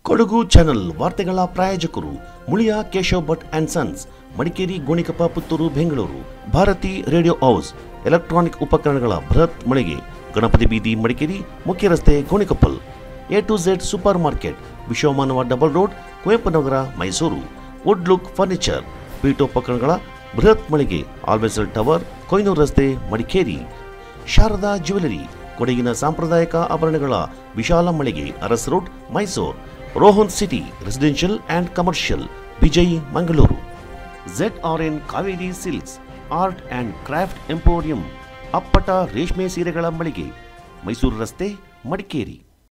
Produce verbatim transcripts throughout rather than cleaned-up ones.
Kodagu channel ವಾರ್ತೆಗಳ ಪ್ರಾಯೋಜಕರು Muliya Keshav Bhat and sons, Madikeri, Gonikoppa, Puttur, Bengaluru. Bharati radio house, electronic ಉಪಕರಣಗಳ ಬೃಹತ್ ಮಳಿಗೆ, ಗಣಪತಿ ಬೀದಿ, ಮಡಿಕೇರಿ, ಮುಖ್ಯ ರಸ್ತೆ, Gonikoppal. A to Z super market, Vishwamanava double road, Kuvempu Nagar, Mysuru. Wood look furniture, ಪೀಠೋಪಕರಣಗಳ ಬೃಹತ್ ಮಳಿಗೆ, ಆಲ್ವೆಸಲ್ ಟವರ್, ಕೊಯ್ನೂರು ರಸ್ತೆ, ಮಡಿಕೇರಿ. ಶಾರದಾ ಜ್ಯುವೆಲರಿ, ಕೊಡಗಿನ ಸಾಂಪ್ರದಾಯಿಕ ಆಭರಣಗಳ ವಿಶಾಲ ಮಳಿಗೆ, Aras road, Mysuru. Rohan city residential and commercial, Vijay, Mangaluru. Z R N Kaveri silks, art and craft emporium, ಅಪ್ಪಟ ರೇಷ್ಮೆ ಸೀರೆಗಳ ಮಳಿಗೆ, ಮೈಸೂರು ರಸ್ತೆ, ಮಡಿಕೇರಿ.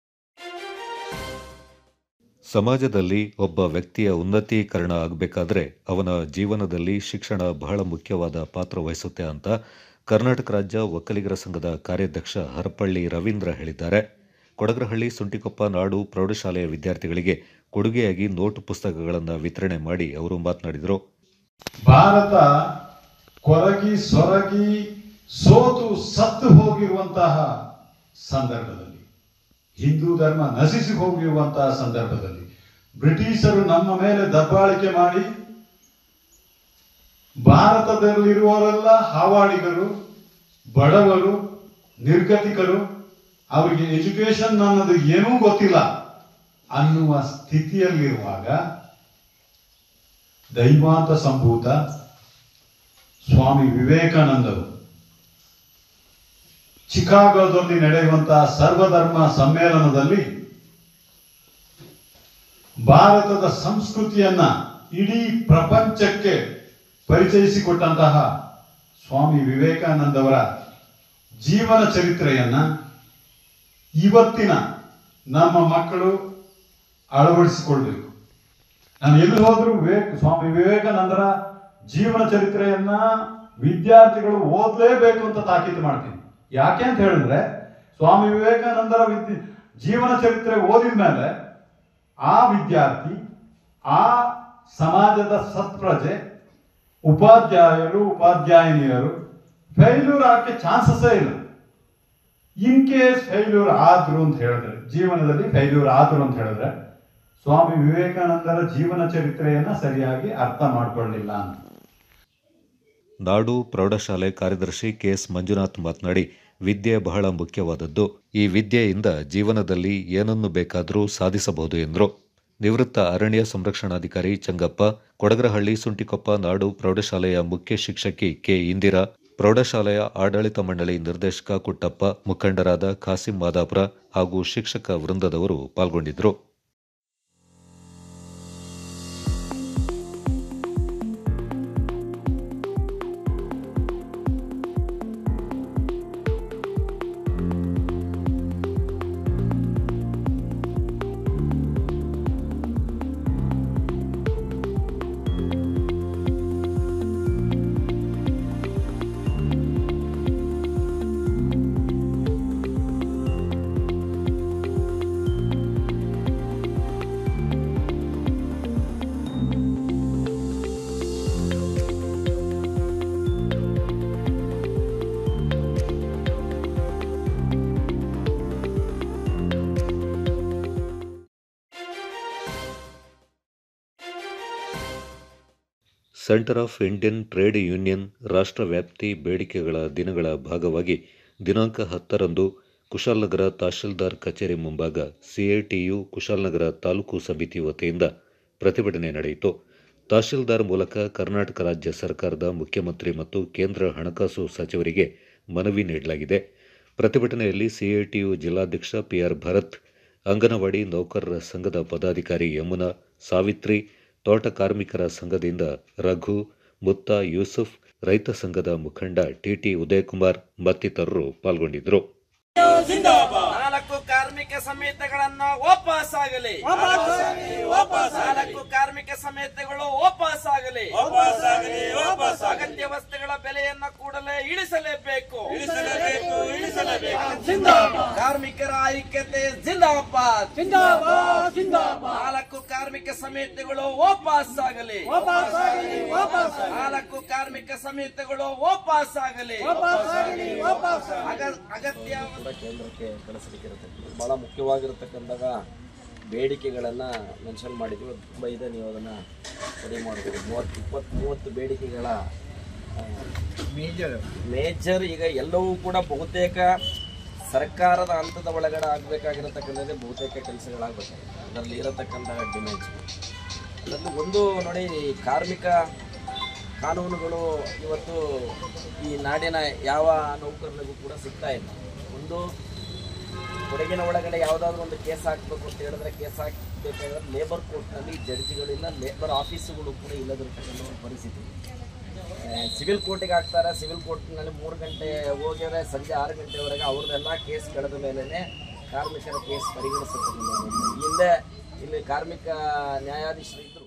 ಸಮಾಜದಲ್ಲಿ ಒಬ್ಬ ವ್ಯಕ್ತಿಯ ಉನ್ನತೀಕರಣ ಆಗಬೇಕಾದ್ರೆ ಅವನ ಜೀವನದಲ್ಲಿ ಶಿಕ್ಷಣ ಬಹಳ ಮುಖ್ಯವಾದ ಪಾತ್ರ ವಹಿಸುತ್ತೆ ಅಂತ ಕರ್ನಾಟಕ ರಾಜ್ಯ ಒಕ್ಕಲಿಗರ ಸಂಘದ ಕಾರ್ಯಾಧ್ಯಕ್ಷ ಹರಪಳ್ಳಿ ರವೀಂದ್ರ ಹೇಳಿದ್ದಾರೆ. ಕೊಡಗರಹಳ್ಳಿ ಸುಂಟಿಕೊಪ್ಪ ನಾಡು ಪ್ರೌಢಶಾಲೆಯ ವಿದ್ಯಾರ್ಥಿಗಳಿಗೆ ಕೊಡುಗೆಯಾಗಿ ನೋಟು ಪುಸ್ತಕಗಳನ್ನು ವಿತರಣೆ ಮಾಡಿ ಅವರು ಮಾತನಾಡಿದರು. ಭಾರತ ಕೊರಗಿ ಸೊರಗಿ ಸೋತು ಸತ್ತು ಹೋಗಿರುವಂತಹ ಸಂದರ್ಭದಲ್ಲಿ, ಹಿಂದೂ ಧರ್ಮ ನಶಿಸಿ ಹೋಗಿರುವಂತಹ ಸಂದರ್ಭದಲ್ಲಿ ಬ್ರಿಟಿಷರು ನಮ್ಮ ಮೇಲೆ ದಬ್ಬಾಳಿಕೆ ಮಾಡಿ ಭಾರತದಲ್ಲಿರುವವರೆಲ್ಲ ಹಾವಾಡಿಗರು, ಬಡವರು, ನಿರ್ಗತಿಕರು, ಅವರಿಗೆ ಎಜುಕೇಶನ್ ಅನ್ನೋದು ಏನೂ ಗೊತ್ತಿಲ್ಲ ಅನ್ನುವ ಸ್ಥಿತಿಯಲ್ಲಿರುವಾಗ ದೈವಾಂತ ಸಂಭೂತ ಸ್ವಾಮಿ ವಿವೇಕಾನಂದರು ಚಿಕಾಗೋದಲ್ಲಿ ನಡೆಯುವಂತಹ ಸರ್ವಧರ್ಮ ಸಮ್ಮೇಳನದಲ್ಲಿ ಭಾರತದ ಸಂಸ್ಕೃತಿಯನ್ನ ಇಡೀ ಪ್ರಪಂಚಕ್ಕೆ ಪರಿಚಯಿಸಿಕೊಟ್ಟಂತಹ ಸ್ವಾಮಿ ವಿವೇಕಾನಂದವರ ಜೀವನ ಚರಿತ್ರೆಯನ್ನ ಇವತ್ತಿನ ನಮ್ಮ ಮಕ್ಕಳು ಅಳವಡಿಸಿಕೊಳ್ಬೇಕು. ನಾನು ಎಲ್ಲಿ ಹೋದ್ರೂ ವಿವೇಕ್ ಸ್ವಾಮಿ ವಿವೇಕಾನಂದರ ಜೀವನ ಚರಿತ್ರೆಯನ್ನ ವಿದ್ಯಾರ್ಥಿಗಳು ಓದಲೇಬೇಕು ಅಂತ ತಾಕೀತು ಮಾಡ್ತೀನಿ. ಯಾಕೆ ಅಂತ ಹೇಳಿದ್ರೆ, ಸ್ವಾಮಿ ವಿವೇಕಾನಂದರ ವಿದ್ಯ ಜೀವನ ಚರಿತ್ರೆ ಓದಿದ ಮೇಲೆ ಆ ವಿದ್ಯಾರ್ಥಿ, ಆ ಸಮಾಜದ ಸತ್ಪ್ರಜೆ, ಉಪಾಧ್ಯಾಯರು, ಉಪಾಧ್ಯಾಯಿನಿಯರು ಫೇಲ್ಯೂರ್ ಆಗಕ್ಕೆ ಚಾನ್ಸಸ್ಸೇ ಇಲ್ಲ. ಇನ್ ಕೇಸ್ ಫೇಲ್ಯೂರ್ ಆದ್ರು ಅಂತ ಹೇಳಿದ್ರೆ, ಜೀವನದಲ್ಲಿ ಫೇಲ್ಯೂರ್ ಆದ್ರು ಅಂತ ಹೇಳಿದ್ರೆ ಸ್ವಾಮಿ ವಿವೇಕಾನಂದರ ಜೀವನ ಚರಿತ್ರೆಯನ್ನ ಸರಿಯಾಗಿ ಅರ್ಥ ಮಾಡ್ಕೊಳ್ಳಿಲ್ಲ ಅಂತ. ನಾಡು ಪ್ರೌಢಶಾಲೆ ಕಾರ್ಯದರ್ಶಿ ಕೆ ಎಸ್ ಮಂಜುನಾಥ್ ಮಾತನಾಡಿ, ವಿದ್ಯೆ ಬಹಳ ಮುಖ್ಯವಾದದ್ದು. ಈ ವಿದ್ಯೆಯಿಂದ ಜೀವನದಲ್ಲಿ ಏನನ್ನು ಬೇಕಾದರೂ ಸಾಧಿಸಬಹುದು ಎಂದರು. ನಿವೃತ್ತ ಅರಣ್ಯ ಸಂರಕ್ಷಣಾಧಿಕಾರಿ ಚಂಗಪ್ಪ, ಕೊಡಗರಹಳ್ಳಿ ಸುಂಟಿಕೊಪ್ಪ ನಾಡು ಪ್ರೌಢಶಾಲೆಯ ಮುಖ್ಯ ಶಿಕ್ಷಕಿ ಕೆ ಇಂದಿರಾ, ಪ್ರೌಢಶಾಲೆಯ ಆಡಳಿತ ಮಂಡಳಿ ನಿರ್ದೇಶಕ ಕುಟ್ಟಪ್ಪ, ಮುಖಂಡರಾದ ಖಾಸಿಂ ಮಾದಾಪುರ ಹಾಗೂ ಶಿಕ್ಷಕ ವೃಂದದವರು ಪಾಲ್ಗೊಂಡಿದ್ದರು. Centre of Indian trade union ರಾಷ್ಟ್ರವ್ಯಾಪ್ತಿ ಬೇಡಿಕೆಗಳ ದಿನಗಳ ಭಾಗವಾಗಿ ದಿನಾಂಕ ಹತ್ತರಂದು ಕುಶಾಲನಗರ ತಹಶೀಲ್ದಾರ್ ಕಚೇರಿ ಮುಂಭಾಗ ಸಿಐಟಿಯು ಕುಶಾಲನಗರ ತಾಲೂಕು ಸಮಿತಿ ವತಿಯಿಂದ ಪ್ರತಿಭಟನೆ ನಡೆಯಿತು. ತಹಶೀಲ್ದಾರ್ ಮೂಲಕ ಕರ್ನಾಟಕ ರಾಜ್ಯ ಸರ್ಕಾರದ ಮುಖ್ಯಮಂತ್ರಿ ಮತ್ತು ಕೇಂದ್ರ ಹಣಕಾಸು ಸಚಿವರಿಗೆ ಮನವಿ ನೀಡಲಾಗಿದೆ. ಪ್ರತಿಭಟನೆಯಲ್ಲಿ ಸಿಐಟಿಯು ಜಿಲ್ಲಾಧ್ಯಕ್ಷ ಪಿಆರ್ ಭರತ್, ಅಂಗನವಾಡಿ ನೌಕರರ ಸಂಘದ ಪದಾಧಿಕಾರಿ ಯಮುನಾ, ಸಾವಿತ್ರಿ, ತೋಟ ಕಾರ್ಮಿಕರ ಸಂಘದಿಂದ ರಘು, ಮುತ್ತಾ, ಯೂಸುಫ್, ರೈತ ಸಂಘದ ಮುಖಂಡ ಟಿಟಿ ಉದಯಕುಮಾರ್ ಮತ್ತಿತರರು ಪಾಲ್ಗೊಂಡಿದ್ದರು. ನಾಲ್ಕು ಕಾರ್ಮಿಕ ಸಮಿತಿಗಳನ್ನು ವಾಪಸ್ ಆಗಲಿ, ನಾಲ್ಕು ಕಾರ್ಮಿಕ ಸಮಿತಿಗಳು ವಾಪಸ್ ಆಗಲಿ, ಅಗತ್ಯ ವಸ್ತುಗಳ ಬೆಲೆಯನ್ನು ಕೂಡಲೇ ಇಳಿಸಲೇಬೇಕು, ಕಾರ್ಮಿಕರ ಐಕ್ಯತೆ ಜಿಂದಾಬಾದ್, ನಾಲ್ಕು ಕಾರ್ಮಿಕ ಸಮಿತಿಗಳು ವಾಪಸ್ ಆಗಲಿ, ನಾಲ್ಕು ಕಾರ್ಮಿಕ ಸಮಿತಿಗಳು ವಾಪಸ್ ಆಗಲಿ, ಅಗತ್ಯ ಕೇಂದ್ರಕ್ಕೆ ಕಳಿಸಲಿಕ್ಕಿರುತ್ತೆ. ಬಹಳ ಮುಖ್ಯವಾಗಿರತಕ್ಕಂತಹ ಬೇಡಿಕೆಗಳನ್ನು ಮೆನ್ಷನ್ ಮಾಡಿದ್ವಿ. ತುಂಬ ಇದೆ, ನೀವು ಅದನ್ನು ರೆಡಿ ಮಾಡ್ಬೋದು. ಮೂವತ್ತು ಇಪ್ಪತ್ತು ಮೂವತ್ತು ಬೇಡಿಕೆಗಳ ಮೇಜರ್ ಮೇಜರ್ ಈಗ ಎಲ್ಲವೂ ಕೂಡ ಬಹುತೇಕ ಸರ್ಕಾರದ ಹಂತದ ಒಳಗಡೆ ಆಗಬೇಕಾಗಿರತಕ್ಕಂಥದ್ದೇ ಬಹುತೇಕ ಕೆಲಸಗಳಾಗಬೇಕು. ಅದರಲ್ಲಿ ಇರತಕ್ಕಂಥ ಡಿಮ್ಯಾಂಡ್ಸ್ ಅದರಲ್ಲಿ ಒಂದು ನೋಡಿ, ಕಾರ್ಮಿಕ ಕಾನೂನುಗಳು ಇವತ್ತು ಈ ನಾಡಿನ ಯಾವ ನೌಕರನಿಗೂ ಕೂಡ ಸಿಗ್ತಾ ಇಲ್ಲ. ಒಂದು ಕೊಡಗಿನ ಒಳಗಡೆ ಯಾವುದಾದ್ರೂ ಒಂದು ಕೇಸ್ ಹಾಕಬೇಕು ಅಂತ ಹೇಳಿದ್ರೆ ಕೇಸ್ ಹಾಕಬೇಕಾದ್ರೆ ಲೇಬರ್ ಕೋರ್ಟ್ನಲ್ಲಿ ಜಡ್ಜಿಗಳಿಲ್ಲ, ಲೇಬರ್ ಆಫೀಸುಗಳು ಕೂಡ ಇಲ್ಲದಿರ್ತಕ್ಕಂಥ ಒಂದು ಪರಿಸ್ಥಿತಿ. ಸಿವಿಲ್ ಕೋರ್ಟಿಗೆ ಹಾಕ್ತಾರೆ, ಸಿವಿಲ್ ಕೋರ್ಟ್ನಲ್ಲಿ ಮೂರು ಗಂಟೆ ಹೋಗಿದ್ರೆ ಸಂಜೆ ಆರು ಗಂಟೆವರೆಗೆ ಅವ್ರದ್ದೆಲ್ಲ ಕೇಸ್ ಕಳೆದ ಮೇಲೇ ಕಾರ್ಮಿಕರ ಕೇಸ್ ಪರಿಗಣಿಸುತ್ತೆ. ಹಿಂದೆ ಇಲ್ಲಿ ಕಾರ್ಮಿಕ ನ್ಯಾಯಾಧೀಶರು ಇದ್ದರು.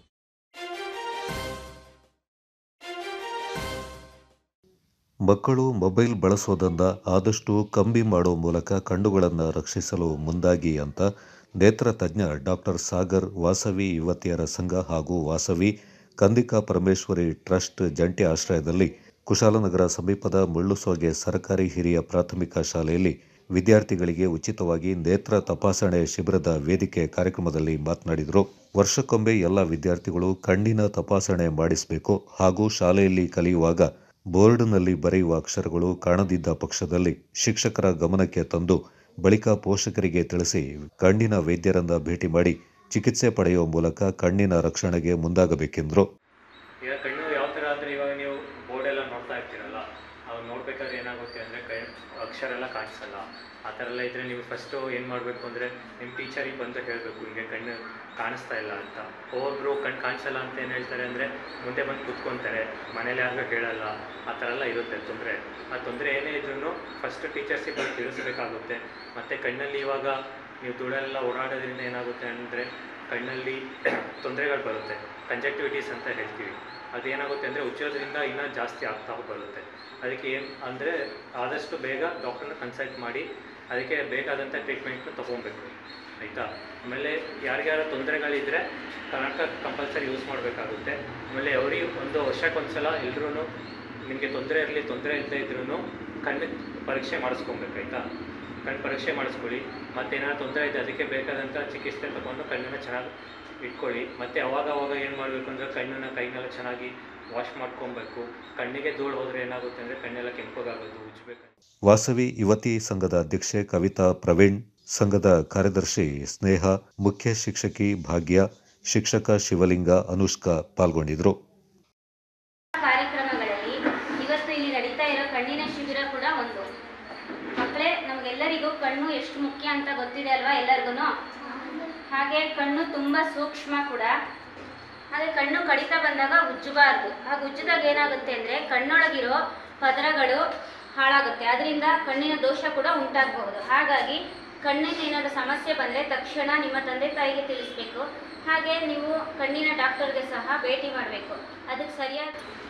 ಮಕ್ಕಳು ಮೊಬೈಲ್ ಬಳಸೋದನ್ನ ಆದಷ್ಟು ಕಮ್ಮಿ ಮಾಡೋ ಮೂಲಕ ಕಣ್ಣುಗಳನ್ನು ರಕ್ಷಿಸಲು ಮುಂದಾಗಿ ಅಂತ ನೇತ್ರ ತಜ್ಞ ಡಾಕ್ಟರ್ ಸಾಗರ್ ವಾಸವಿ ಯುವತಿಯರ ಸಂಘ ಹಾಗೂ ವಾಸವಿ ಕಂದಿಕಾ ಪರಮೇಶ್ವರಿ ಟ್ರಸ್ಟ್ ಜಂಟಿ ಆಶ್ರಯದಲ್ಲಿ ಕುಶಾಲನಗರ ಸಮೀಪದ ಮುಳ್ಳುಸೋಗೆ ಸರ್ಕಾರಿ ಹಿರಿಯ ಪ್ರಾಥಮಿಕ ಶಾಲೆಯಲ್ಲಿ ವಿದ್ಯಾರ್ಥಿಗಳಿಗೆ ಉಚಿತವಾಗಿ ನೇತ್ರ ತಪಾಸಣೆ ಶಿಬಿರದ ವೇದಿಕೆ ಕಾರ್ಯಕ್ರಮದಲ್ಲಿ ಮಾತನಾಡಿದರು. ವರ್ಷಕ್ಕೊಮ್ಮೆ ಎಲ್ಲ ವಿದ್ಯಾರ್ಥಿಗಳು ಕಣ್ಣಿನ ತಪಾಸಣೆ ಮಾಡಿಸಬೇಕು ಹಾಗೂ ಶಾಲೆಯಲ್ಲಿ ಕಲಿಯುವಾಗ ಬೋರ್ಡ್ನಲ್ಲಿ ಬರೆಯುವ ಅಕ್ಷರಗಳು ಕಾಣದಿದ್ದ ಪಕ್ಷದಲ್ಲಿ ಶಿಕ್ಷಕರ ಗಮನಕ್ಕೆ ತಂದು ಬಳಿಕ ಪೋಷಕರಿಗೆ ತಿಳಿಸಿ ಕಣ್ಣಿನ ವೈದ್ಯರನ್ನ ಭೇಟಿ ಮಾಡಿ ಚಿಕಿತ್ಸೆ ಪಡೆಯುವ ಮೂಲಕ ಕಣ್ಣಿನ ರಕ್ಷಣೆಗೆ ಮುಂದಾಗಬೇಕೆಂದರು. ಈಗ ಕಣ್ಣು ಯಾವ ಥರ ಅಂದರೆ ಇವಾಗ ನೀವು ಬೋರ್ಡ್ ಎಲ್ಲ ನೋಡ್ತಾ ಇರ್ತೀರಲ್ಲ, ಅವಾಗ ನೋಡ್ಬೇಕಾದ್ರೆ ಏನಾಗುತ್ತೆ ಅಂದರೆ ಕೈ ಅಕ್ಷರ ಎಲ್ಲ ಕಾಣಿಸಲ್ಲ. ಆ ಥರ ಎಲ್ಲ ಇದ್ದರೆ ನೀವು ಫಸ್ಟು ಏನು ಮಾಡಬೇಕು ಅಂದರೆ ನಿಮ್ಮ ಟೀಚರಿಗೆ ಬಂದು ಹೇಳಬೇಕು, ಹೀಗೆ ಕಣ್ಣು ಕಾಣಿಸ್ತಾ ಇಲ್ಲ ಅಂತ. ಒಬ್ಬೊಬ್ಬರು ಕಣ್ಣು ಕಾಣಿಸಲ್ಲ ಅಂತ ಏನು ಹೇಳ್ತಾರೆ ಅಂದರೆ ಮುಂದೆ ಬಂದು ಕೂತ್ಕೊತಾರೆ, ಮನೇಲಿ ಯಾರಿಗೂ ಹೇಳಲ್ಲ. ಆ ಥರ ಎಲ್ಲ ಇರುತ್ತೆ ತೊಂದರೆ. ಆ ತೊಂದರೆ ಏನೇ ಇದ್ರೂ ಫಸ್ಟ್ ಟೀಚರ್ಸಿಗೆ ಬಂದು ತಿಳಿಸ್ಬೇಕಾಗುತ್ತೆ. ಮತ್ತು ಕಣ್ಣಲ್ಲಿ ಇವಾಗ ನೀವು ಧೂಳೆಲ್ಲ ಓಡಾಡೋದ್ರಿಂದ ಏನಾಗುತ್ತೆ ಅಂದರೆ ಕಣ್ಣಲ್ಲಿ ತೊಂದರೆಗಳು ಬರುತ್ತೆ, ಕಂಜಕ್ಟಿವಿಟೀಸ್ ಅಂತ ಹೇಳ್ತೀವಿ. ಅದೇನಾಗುತ್ತೆ ಅಂದರೆ ಉಜ್ಜೋದ್ರಿಂದ ಇನ್ನೂ ಜಾಸ್ತಿ ಆಗ್ತಾ ಬರುತ್ತೆ. ಅದಕ್ಕೆ ಏನು ಅಂದರೆ ಆದಷ್ಟು ಬೇಗ ಡಾಕ್ಟರ್ನ ಕನ್ಸಲ್ಟ್ ಮಾಡಿ ಅದಕ್ಕೆ ಬೇಕಾದಂಥ ಟ್ರೀಟ್ಮೆಂಟ್ನ ತೊಗೊಬೇಕು, ಆಯಿತಾ. ಆಮೇಲೆ ಯಾರಿಗಾರ ತೊಂದರೆಗಳಿದ್ದರೆ ಕರ್ನಾಟಕ ಕಂಪಲ್ಸರಿ ಯೂಸ್ ಮಾಡಬೇಕಾಗುತ್ತೆ. ಆಮೇಲೆ ಅವ್ರಿಗೆ ಒಂದು ವರ್ಷಕ್ಕೊಂದು ಸಲ ಎಲ್ಲರೂ ನಿಮಗೆ ತೊಂದರೆ ಇರಲಿ ತೊಂದರೆ ಇಲ್ಲದೆ ಇದ್ರೂ ಕಣ್ಣು ಪರೀಕ್ಷೆ ಮಾಡಿಸ್ಕೊಬೇಕು, ಆಯಿತಾ. ಕಣ್ಣು ಪರೀಕ್ಷೆ ಮಾಡಿಸ್ಕೊಳ್ಳಿ. ಮತ್ತು ಏನಾದ್ರು ತೊಂದರೆ ಇದೆ ಅದಕ್ಕೆ ಬೇಕಾದಂಥ ಚಿಕಿತ್ಸೆ ತಗೊಂಡು ಕಣ್ಣನ್ನು ಚೆನ್ನಾಗಿ ಇಟ್ಕೊಳ್ಳಿ. ಮತ್ತು ಅವಾಗ ಅವಾಗ ಏನು ಮಾಡಬೇಕು ಅಂದರೆ ಕಣ್ಣನ್ನು ಕೈನೆಲ್ಲ ಚೆನ್ನಾಗಿ ವಾಶ್ ಮಾಡ್ಕೊಬೇಕು. ಕಣ್ಣಿಗೆ ಧೂಳು ಹೋದರೆ ಏನಾಗುತ್ತೆ ಅಂದರೆ ಕಣ್ಣೆಲ್ಲ ಕೆಂಪಗಾಗೋದು, ಉಜ್ಜಬೇಕು. ವಾಸವಿ ಯುವತಿ ಸಂಘದ ಅಧ್ಯಕ್ಷೆ ಕವಿತಾ ಪ್ರವೀಣ್, ಸಂಘದ ಕಾರ್ಯದರ್ಶಿ ಸ್ನೇಹ, ಮುಖ್ಯ ಶಿಕ್ಷಕಿ ಭಾಗ್ಯ, ಶಿಕ್ಷಕ ಶಿವಲಿಂಗ, ಅನುಷ್ಕಾ ಪಾಲ್ಗೊಂಡಿದ್ದರು. ಕಾರ್ಯಕ್ರಮಗಳಲ್ಲಿ ಇವತ್ತು ಇಲ್ಲಿ ನಡೀತಾ ಇರೋ ಕಣ್ಣಿನ ಶಿಬಿರ ಕೂಡ ಒಂದು. ಮಕ್ಕಳೇ, ನಮಗೆಲ್ಲರಿಗೂ ಕಣ್ಣು ಎಷ್ಟು ಮುಖ್ಯ ಅಂತ ಗೊತ್ತಿದೆ ಅಲ್ವಾ ಎಲ್ಲರಿಗೂ. ಹಾಗೆ ಕಣ್ಣು ತುಂಬ ಸೂಕ್ಷ್ಮ ಕೂಡ. ಹಾಗೆ ಕಣ್ಣು ಕಡಿತಾ ಬಂದಾಗ ಉಜ್ಜಬಾರ್ದು. ಹಾಗೆ ಉಜ್ಜಿದಾಗ ಏನಾಗುತ್ತೆ ಅಂದರೆ ಕಣ್ಣೊಳಗಿರೋ ಪದರಗಳು ಹಾಳಾಗುತ್ತೆ, ಅದರಿಂದ ಕಣ್ಣಿನ ದೋಷ ಕೂಡ ಉಂಟಾಗಬಹುದು. ಹಾಗಾಗಿ ಕಣ್ಣಿನ ಏನಾದರೂ ಸಮಸ್ಯೆ ಬಂದರೆ ತಕ್ಷಣ ನಿಮ್ಮ ತಂದೆ ತಾಯಿಗೆ ತಿಳಿಸ್ಬೇಕು. ಹಾಗೆ ನೀವು ಕಣ್ಣಿನ ಡಾಕ್ಟರ್ಗೆ ಸಹ ಭೇಟಿ ಮಾಡಬೇಕು. ಅದಕ್ಕೆ ಸರಿಯಾದ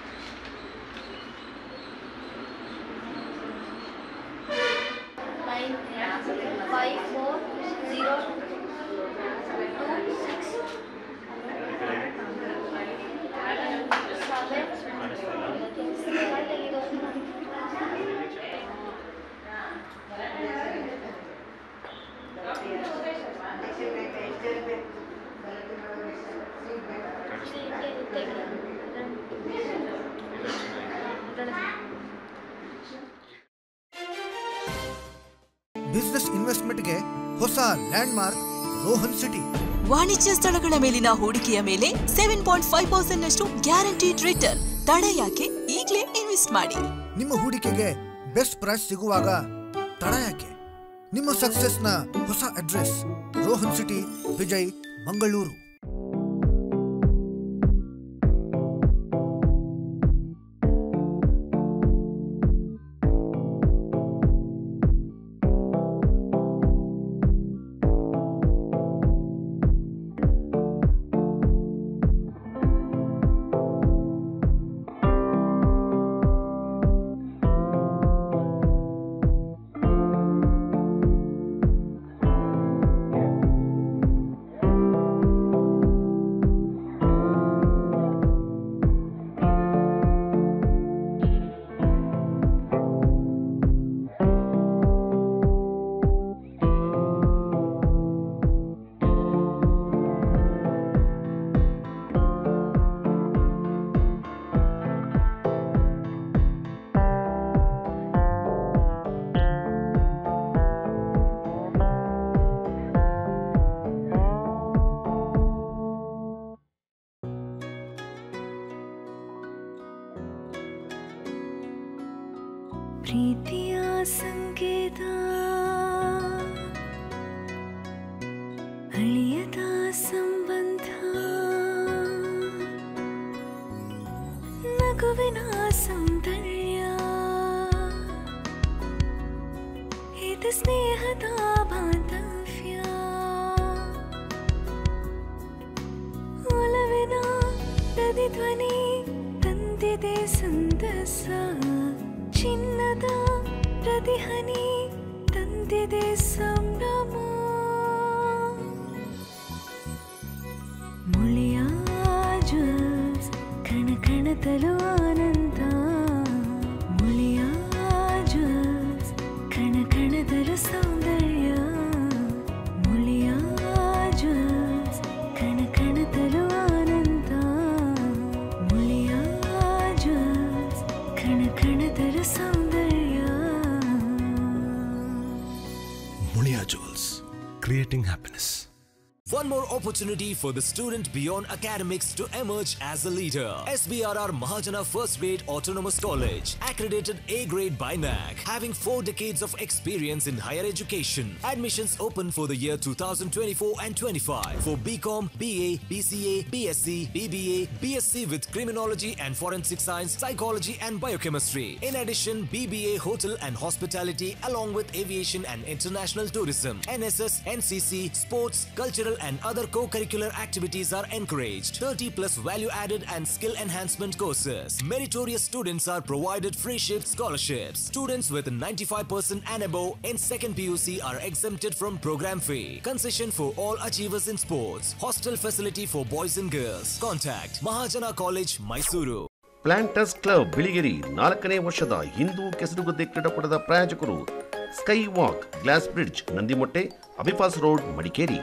five four zero two six business ಇನ್ವೆಸ್ಟ್ಮೆಂಟ್ಗೆ ಹೊಸ ಲ್ಯಾಂಡ್ಮಾರ್ಕ್ ರೋಹನ್ ಸಿಟಿ. ವಾಣಿಜ್ಯ ಸ್ಥಳಗಳ ಮೇಲಿನ ಹೂಡಿಕೆಯ ಮೇಲೆ ಸೆವೆನ್ ಪಾಯಿಂಟ್ ಫೈವ್ ಪರ್ಸೆಂಟ್ ನಷ್ಟು ಗ್ಯಾರಂಟಿಡ್ ರಿಟರ್ನ್. ತಡ ಯಾಕೆ? ಈಗಲೇ ಇನ್ವೆಸ್ಟ್ ಮಾಡಿ. ನಿಮ್ಮ ಹೂಡಿಕೆಗೆ ಬೆಸ್ಟ್ ಪ್ರೈಸ್ ಸಿಗುವಾಗ ತಡ ಯಾಕೆ? ನಿಮ್ಮ ಸಕ್ಸೆಸ್ನ ಹೊಸ ಅಡ್ರೆಸ್ ರೋಹನ್ ಸಿಟಿ, ವಿಜಯ್, ಮಂಗಳೂರು. ಪ್ರೀತಿಯ ಸಂಕೇತ ಅಳಿಯದ ಸಂಬಂಧ ನಗುವಿನ ಸೌಂದರ್ಯ ಇದು ಸ್ನೇಹದ ಬಾಂಧವ್ಯ ಒಲವಿನ ಪ್ರತಿಧ್ವನಿ ತಂದಿದೆ ಸಂತಸ ಚಿನ್ನದ ಪ್ರತಿಹನಿ ತಂದಿದೆ ಸಂಭ್ರಮ ಮುಳಿಯ ಜ್ಯೂಸ್ ಕಣ ಕಣದಲು ಆನಂದ ಮುಳಿಯ ಜ್ಯೂಸ್ ಕಣ ಕಣದಲು ಸೌಂದರ್ಯ ಮುಳಿಯ ಜ್ಯೂಸ್ ಕಣ ಕಣದಲು ಆನಂದ ಮುಳಿಯ ಜ್ಯೂಸ್ ಕಣ ಕಣದಲು ಸೌಂದರ್ಯ ಮುಳಿಯಾ ಜ್ಯೂಸ್ creating happiness. One more opportunity for the student beyond academics to emerge as a leader. S B R R Mahajana First Grade Autonomous College, accredited A grade by N A C, having four decades of experience in higher education. Admissions open for the year two thousand twenty-four and twenty-five for B Com, B A, B C A, B S c, B B A, B S c with Criminology and Forensic Science, Psychology and Biochemistry. In addition, B B A Hotel and Hospitality along with Aviation and International Tourism. N S S, N C C, Sports, Cultural and other co-curricular activities are encouraged. thirty plus value-added and skill-enhancement courses. Meritorious students are provided free shift scholarships. Students with ninety-five percent and above in second P U C are exempted from program fee. Concession for all achievers in sports. Hostel facility for boys and girls. Contact Mahajana College, Mysuru. Planters club Biligere ನಾಲ್ಕನೇ ವರ್ಷದ ಹಿಂದೂ ಕೆಸರುಗದ್ದೆ ಕ್ರೀಡಾಕೂಟದ ಪ್ರಾಯೋಜಕರು sky walk, glass bridge, Nandimotte, Abbey Falls road, Madikeri.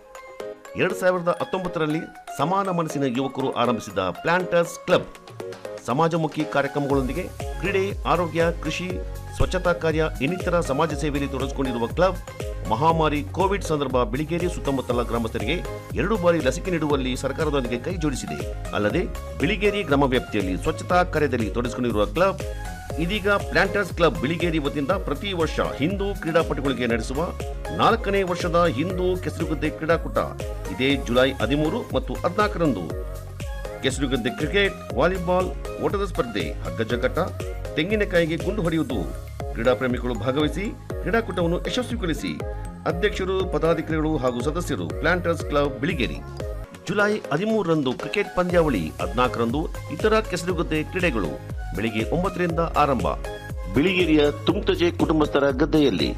ಎರಡು ಸಾವಿರದ ಹತ್ತೊಂಬತ್ತರಲ್ಲಿ ಸಮಾನ ಮನಸ್ಸಿನ ಯುವಕರು ಆರಂಭಿಸಿದ ಪ್ಲಾಂಟರ್ಸ್ ಕ್ಲಬ್ ಸಮಾಜಮುಖಿ ಕಾರ್ಯಕ್ರಮಗಳೊಂದಿಗೆ ಕ್ರೀಡೆ, ಆರೋಗ್ಯ, ಕೃಷಿ, ಸ್ವಚ್ಛತಾ ಕಾರ್ಯ ಇನ್ನಿತರ ಸಮಾಜ ಸೇವೆಯಲ್ಲಿ ತೊಡಗಿಸಿಕೊಂಡಿರುವ ಕ್ಲಬ್ ಮಹಾಮಾರಿ ಕೋವಿಡ್ ಸಂದರ್ಭ ಬಿಳಿಗೇರಿ ಸುತ್ತಮುತ್ತಲ ಗ್ರಾಮಸ್ಥರಿಗೆ ಎರಡು ಬಾರಿ ಲಸಿಕೆ ನೀಡುವಲ್ಲಿ ಸರ್ಕಾರದೊಂದಿಗೆ ಕೈ ಜೋಡಿಸಿದೆ. ಅಲ್ಲದೆ ಬಿಳಿಗೇರಿ ಗ್ರಾಮ ವ್ಯಾಪ್ತಿಯಲ್ಲಿ ಸ್ವಚ್ಛತಾ ಕಾರ್ಯದಲ್ಲಿ ತೊಡಗಿಸಿಕೊಂಡಿರುವ ಕ್ಲಬ್ ಇದೀಗ ಪ್ಲಾಂಟರ್ಸ್ ಕ್ಲಬ್ ಬಿಳಿಗೇರಿ ವತಿಯಿಂದ ಪ್ರತಿ ವರ್ಷ ಹಿಂದೂ ಕ್ರೀಡಾಪಟುಗಳಿಗೆ ನಡೆಸುವ ನಾಲ್ಕನೇ ವರ್ಷದ ಹಿಂದೂ ಕೆಸರುಗದ್ದೆ ಕ್ರೀಡಾಕೂಟ ಇದೇ ಜುಲೈ ಹದಿಮೂರು ಮತ್ತು ಹದಿನಾಲ್ಕರಂದು ಕೆಸರುಗದ್ದೆ ಕ್ರಿಕೆಟ್, ವಾಲಿಬಾಲ್, ಓಟದ ಸ್ಪರ್ಧೆ, ಹಗ್ಗ ಜಗ್ಗಾಟ, ತೆಂಗಿನಕಾಯಿಗೆ ಗುಂಡು ಹೊಡೆಯುವುದು. ಕ್ರೀಡಾಪ್ರೇಮಿಗಳು ಭಾಗವಹಿಸಿ ಕ್ರೀಡಾಕೂಟವನ್ನು ಯಶಸ್ವಿಗೊಳಿಸಿ. ಅಧ್ಯಕ್ಷರು, ಪದಾಧಿಕಾರಿಗಳು ಹಾಗೂ ಸದಸ್ಯರು ಪ್ಲಾಂಟರ್ಸ್ ಕ್ಲಬ್ ಬಿಳಿಗೇರಿ. ಜುಲೈ ಹದಿಮೂರರಂದು ಕ್ರಿಕೆಟ್ ಪಂದ್ಯಾವಳಿ, ಹದಿನಾಲ್ಕರಂದು ಇತರ ಕೆಸರುಗದ್ದೆ ಕ್ರೀಡೆಗಳು. ಬೆಳಿಗ್ಗೆ ಒಂಬತ್ತರಿಂದ ಆರಂಭ. ಬಿಳಿಗೇರಿಯ ತುಂಗ್ತಜೆ ಕುಟುಂಬಸ್ಥರ ಗದ್ದೆಯಲ್ಲಿ.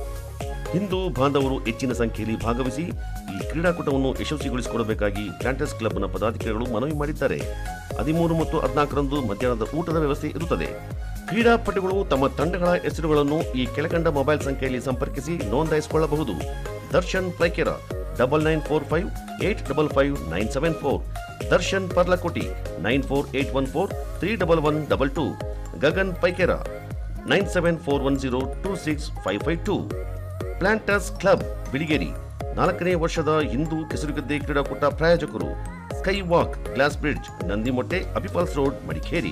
ಹಿಂದೂ ಬಾಂಧವರು ಹೆಚ್ಚಿನ ಸಂಖ್ಯೆಯಲ್ಲಿ ಭಾಗವಹಿಸಿ ಈ ಕ್ರೀಡಾಕೂಟವನ್ನು ಯಶಸ್ವಿಗೊಳಿಸಿಕೊಡಬೇಕಾಗಿ ಪ್ಲಾಂಟರ್ಸ್ ಕ್ಲಬ್ನ ಪದಾಧಿಕಾರಿಗಳು ಮನವಿ ಮಾಡಿದ್ದಾರೆ. ಹದಿಮೂರು ಮತ್ತು ಹದಿನಾಲ್ಕರಂದು ಮಧ್ಯಾಹ್ನದ ಊಟದ ವ್ಯವಸ್ಥೆ ಇರುತ್ತದೆ. ಕ್ರೀಡಾಪಟುಗಳು ತಮ್ಮ ತಂಡಗಳ ಹೆಸರುಗಳನ್ನು ಈ ಕೆಳಕಂಡ ಮೊಬೈಲ್ ಸಂಖ್ಯೆಯಲ್ಲಿ ಸಂಪರ್ಕಿಸಿ ನೋಂದಾಯಿಸಿಕೊಳ್ಳಬಹುದು. Darshan Paikera double nine four five eight double five nine seven four, Darshan Parlakoti nine four eight one four three double one double two, Gagan Paikera nine seven four one zero two six five five two. Planters club Biligeri ನಾಲ್ಕನೇ ವರ್ಷದ ಹಿಂದೂ ಕೆಸರುಗದ್ದೆ ಕ್ರೀಡಾಕೂಟ ಪ್ರಾಯೋಜಕರು sky walk, glass bridge, Nandimotte, Abbey Falls road, Madikeri.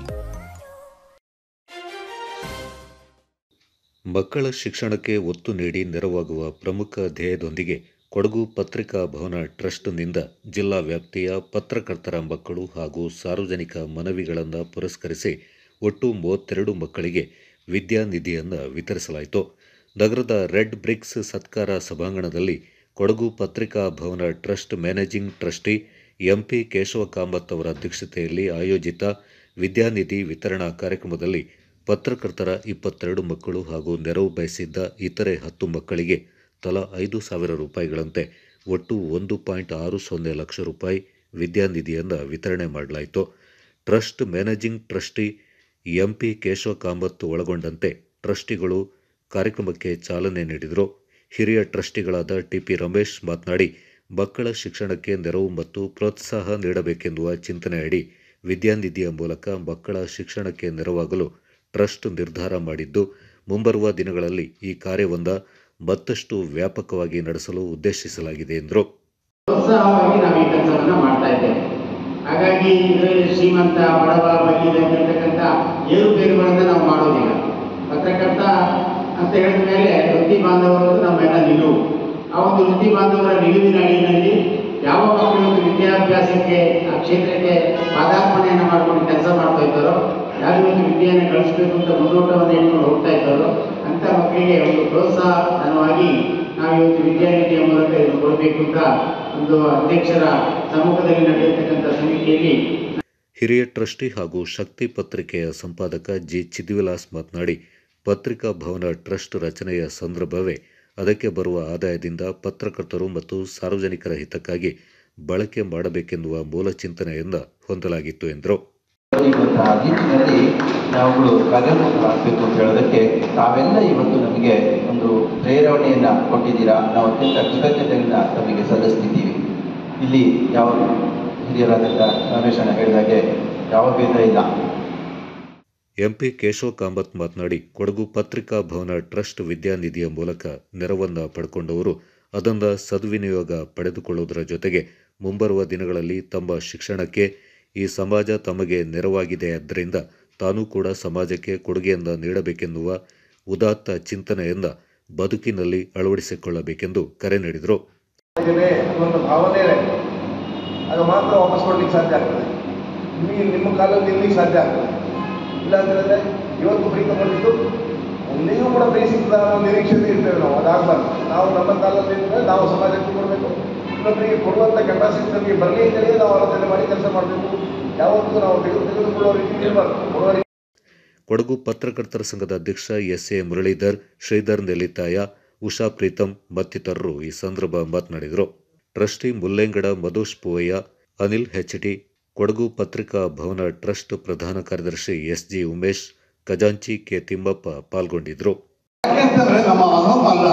ಮಕ್ಕಳ ಶಿಕ್ಷಣಕ್ಕೆ ಒತ್ತು ನೀಡಿ ನೆರವಾಗುವ ಪ್ರಮುಖ ಧ್ಯೇಯದೊಂದಿಗೆ ಕೊಡಗು ಪತ್ರಿಕಾ ಭವನ ಟ್ರಸ್ಟ್ನಿಂದ ಜಿಲ್ಲಾ ವ್ಯಾಪ್ತಿಯ ಪತ್ರಕರ್ತರ ಮಕ್ಕಳು ಹಾಗೂ ಸಾರ್ವಜನಿಕ ಮನವಿಗಳನ್ನು ಪುರಸ್ಕರಿಸಿ ಒಟ್ಟು ಮೂವತ್ತೆರಡು ಮಕ್ಕಳಿಗೆ ವಿದ್ಯಾನಿಧಿಯನ್ನು ವಿತರಿಸಲಾಯಿತು. ನಗರದ ರೆಡ್ ಬ್ರಿಕ್ಸ್ ಸತ್ಕಾರ ಸಭಾಂಗಣದಲ್ಲಿ Kodagu Patrika Bhavana trust managing trustee MP Keshava Kamath ಅವರ ಅಧ್ಯಕ್ಷತೆಯಲ್ಲಿ ಆಯೋಜಿತ ವಿದ್ಯಾನಿಧಿ ವಿತರಣಾ ಕಾರ್ಯಕ್ರಮದಲ್ಲಿ ಪತ್ರಕರ್ತರ ಇಪ್ಪತ್ತೆರಡು ಮಕ್ಕಳು ಹಾಗೂ ನೆರವು ಬಯಸಿದ್ದ ಇತರೆ ಹತ್ತು ಮಕ್ಕಳಿಗೆ ತಲಾ ಐದು ಸಾವಿರ ರೂಪಾಯಿಗಳಂತೆ ಒಟ್ಟು ಒಂದು ಪಾಯಿಂಟ್ ಆರು ಸೊನ್ನೆ ಲಕ್ಷ ರೂಪಾಯಿ ವಿದ್ಯಾನಿಧಿಯನ್ನು ವಿತರಣೆ ಮಾಡಲಾಯಿತು. Trust managing trustee MP Keshava Kamath ಒಳಗೊಂಡಂತೆ ಟ್ರಸ್ಟಿಗಳು ಕಾರ್ಯಕ್ರಮಕ್ಕೆ ಚಾಲನೆ ನೀಡಿದರು. ಹಿರಿಯ ಟ್ರಸ್ಟಿಗಳಾದ ಟಿಪಿ ರಮೇಶ್ ಮಾತನಾಡಿ, ಮಕ್ಕಳ ಶಿಕ್ಷಣಕ್ಕೆ ನೆರವು ಮತ್ತು ಪ್ರೋತ್ಸಾಹ ನೀಡಬೇಕೆನ್ನುವ ಚಿಂತನೆಯಡಿ ವಿದ್ಯಾನಿಧಿಯ ಮೂಲಕ ಮಕ್ಕಳ ಶಿಕ್ಷಣಕ್ಕೆ ನೆರವಾಗಲು ಟ್ರಸ್ಟ್ ನಿರ್ಧಾರ ಮಾಡಿದ್ದು, ಮುಂಬರುವ ದಿನಗಳಲ್ಲಿ ಈ ಕಾರ್ಯವನ್ನು ಮತ್ತಷ್ಟು ವ್ಯಾಪಕವಾಗಿ ನಡೆಸಲು ಉದ್ದೇಶಿಸಲಾಗಿದೆ ಎಂದರು. ಪ್ರೋತ್ಸಾಹವಾಗಿ ನಾವು ಈ ಕೆಲಸವನ್ನು ಮಾಡ್ತಾ ಇದ್ದೇವೆ. ಹಾಗಾಗಿ ಇದರಲ್ಲಿ ಶ್ರೀಮಂತ, ಬಡವ, ಬಲ್ಲಿದ ಇರತಕ್ಕಂಥ ಏರುಪೇರುಗಳನ್ನು ನಾವು ಮಾಡೋದಿಲ್ಲ. ಪತ್ರ ಇರ್ತಕ್ಕಂಥ ಅಂತ ಹೇಳಿದ ಮೇಲೆ ವೃತ್ತಿ ಬಾಂಧವರು ನಮ್ಮೆಲ್ಲ ನಿಲುವು. ಆ ಒಂದು ವೃತ್ತಿ ಬಾಂಧವರ ನಿಲುವಿನ ಅಡಿಯಲ್ಲಿ ಯಾವ ಮಕ್ಕಳು ಒಂದು ವಿದ್ಯಾಭ್ಯಾಸಕ್ಕೆ ಆ ಕ್ಷೇತ್ರಕ್ಕೆ ಪಾದಾರ್ಪಣೆಯನ್ನು ಮಾಡ್ಕೊಂಡು ಕೆಲಸ ಮಾಡ್ತಾ ಇದ್ದಾರೋ, ಯಾರು ಒಂದು ವಿದ್ಯೆಯನ್ನು ಕಳಿಸ್ಬೇಕು ಅಂತ ಮುನ್ನೋಟವನ್ನು ಇಟ್ಕೊಂಡು ಹೋಗ್ತಾ ಇದ್ದಾರೋ ಅಂತ ಮಕ್ಕಳಿಗೆ ಒಂದು ಪ್ರೋತ್ಸಾಹವಾಗಿ ನಾವು ಇವತ್ತು ವಿದ್ಯಾನಿಧಿಯ ಮೂಲಕ ಇದನ್ನು ಕೊಡಬೇಕು ಅಂತ ಒಂದು ಅಧ್ಯಕ್ಷರ ಸಮ್ಮುಖದಲ್ಲಿ ನಡೆಯತಕ್ಕಂಥ ಸಮಿತಿಯಲ್ಲಿ ಹಿರಿಯ ಟ್ರಸ್ಟಿ ಹಾಗೂ ಶಕ್ತಿ ಪತ್ರಿಕೆಯ ಸಂಪಾದಕ ಜಿ ಚಿದ್ವಿಲಾಸ್ ಮಾತನಾಡಿ, ಪತ್ರಿಕಾ ಭವನ ಟ್ರಸ್ಟ್ ರಚನೆಯ ಸಂದರ್ಭವೇ ಅದಕ್ಕೆ ಬರುವ ಆದಾಯದಿಂದ ಪತ್ರಕರ್ತರು ಮತ್ತು ಸಾರ್ವಜನಿಕರ ಹಿತಕ್ಕಾಗಿ ಬಳಕೆ ಮಾಡಬೇಕೆನ್ನುವ ಮೂಲ ಚಿಂತನೆಯಿಂದ ಹೊಂದಲಾಗಿತ್ತು ಎಂದರು. ಇವತ್ತು ನಿಟ್ಟಿನಲ್ಲಿ ನಾವುಗಳು ಕಾರ್ಯೋನ್ಮುಖರಾಗಬೇಕು ಅಂತ ಹೇಳೋದಕ್ಕೆ ತಾವೆಲ್ಲ ಇವತ್ತು ನಮಗೆ ಒಂದು ಪ್ರೇರಣೆಯನ್ನು ಕೊಟ್ಟಿದ್ದೀರಾ. ನಾವು ಅತ್ಯಂತ ಕೃತಜ್ಞತೆಯನ್ನು ತಮಗೆ ಸಲ್ಲಿಸ್ತಿದ್ದೀವಿ. ಇಲ್ಲಿ ಯಾವ ಹಿರಿಯರಾದಂಥ ರಮೇಶಣ್ಣ ಹೇಳಿದಾಗೆ ಯಾವ ಭೇದ ಇಲ್ಲ. ಎಂಪಿ ಕೇಶವ ಕಾಮತ್ ಮಾತನಾಡಿ, ಕೊಡಗು ಪತ್ರಿಕಾ ಭವನ ಟ್ರಸ್ಟ್ ವಿದ್ಯಾನಿಧಿಯ ಮೂಲಕ ನೆರವನ್ನು ಪಡ್ಕೊಂಡವರು ಅದನ್ನು ಸದ್ವಿನಿಯೋಗ ಪಡೆದುಕೊಳ್ಳುವುದರ ಜೊತೆಗೆ ಮುಂಬರುವ ದಿನಗಳಲ್ಲಿ ತಮ್ಮ ಶಿಕ್ಷಣಕ್ಕೆ ಈ ಸಮಾಜ ತಮಗೆ ನೆರವಾಗಿದೆ. ಆದ್ದರಿಂದ ತಾನೂ ಕೂಡ ಸಮಾಜಕ್ಕೆ ಕೊಡುಗೆಯನ್ನು ನೀಡಬೇಕೆನ್ನುವ ಉದಾತ್ತ ಚಿಂತನೆಯಿಂದ ಬದುಕಿನಲ್ಲಿ ಅಳವಡಿಸಿಕೊಳ್ಳಬೇಕೆಂದು ಕರೆ ನೀಡಿದರು. ಒಂದು ಭಾವನೆ ಆಗ ಮಾತ್ರ ವಾಪಸ್ ಕೊಡ್ಲಿಕ್ಕೆ ಸಾಧ್ಯ ಆಗ್ತದೆ. ನಿಮಗೆ ನಿಮ್ಮ ಕಾಲದಲ್ಲಿ ನಿಲ್ಲಿಕ್ಕೆ ಸಾಧ್ಯ ಆಗ್ತದೆ. ಇಲ್ಲ ಅಂತಂದರೆ ಇವತ್ತು ಫ್ರೀ ತಗೊಂಡಿದ್ದು ನೀವು ಕೂಡ ಫ್ರೀ ಸಿಗ್ತದ ಅನ್ನೋ ನಿರೀಕ್ಷೆಯಲ್ಲಿ ಇರ್ತೇವೆ ನಾವು. ಅದಾಗಬಾರ್ದು. ನಾವು ನಮ್ಮ ಕಾಲದಲ್ಲಿ ನಾವು ಸಮಾಜಕ್ಕೆ ಕೊಡಬೇಕು, ಇನ್ನೊಬ್ಬರಿಗೆ ಕೊಡುವಂಥ ಕೆಪಾಸಿಟಿ ನಮಗೆ ಬರಲಿ ಅಂತೇಳಿ ನಾವು ಆಲೋಚನೆ ಮಾಡಿ ಕೆಲಸ ಮಾಡಬೇಕು. ಯಾವತ್ತೂ ನಾವು ತೆಗೆದು ತೆಗೆದುಕೊಳ್ಳೋ ರೀತಿ ಇರಬಾರ್ದು. ಕೊಡುವ ರೀತಿ. ಕೊಡಗು ಪತ್ರಕರ್ತರ ಸಂಘದ ಅಧ್ಯಕ್ಷ ಎಸ್ ಎ ಮುರಳೀಧರ್, ಶ್ರೀಧರ್ ನೆಲಿತಾಯ, ಉಷಾ ಪ್ರೀತಂ ಮತ್ತಿತರರು ಈ ಸಂದರ್ಭ ಮಾತನಾಡಿದರು. Trustee Mullengada Madhush Poovaiah, Anil H T, Kodagu Patrika Bhavana trust ಪ್ರಧಾನ ಕಾರ್ಯದರ್ಶಿ ಎಸ್ ಜಿ ಉಮೇಶ್, ಖಜಾಂಚಿ ಕೆ ತಿಮ್ಮಪ್ಪ ಪಾಲ್ಗೊಂಡಿದ್ದರು. ಯಾಕೆಂತಂದ್ರೆ ನಮ್ಮ ಅನುಭವ ಅಲ್ಲ,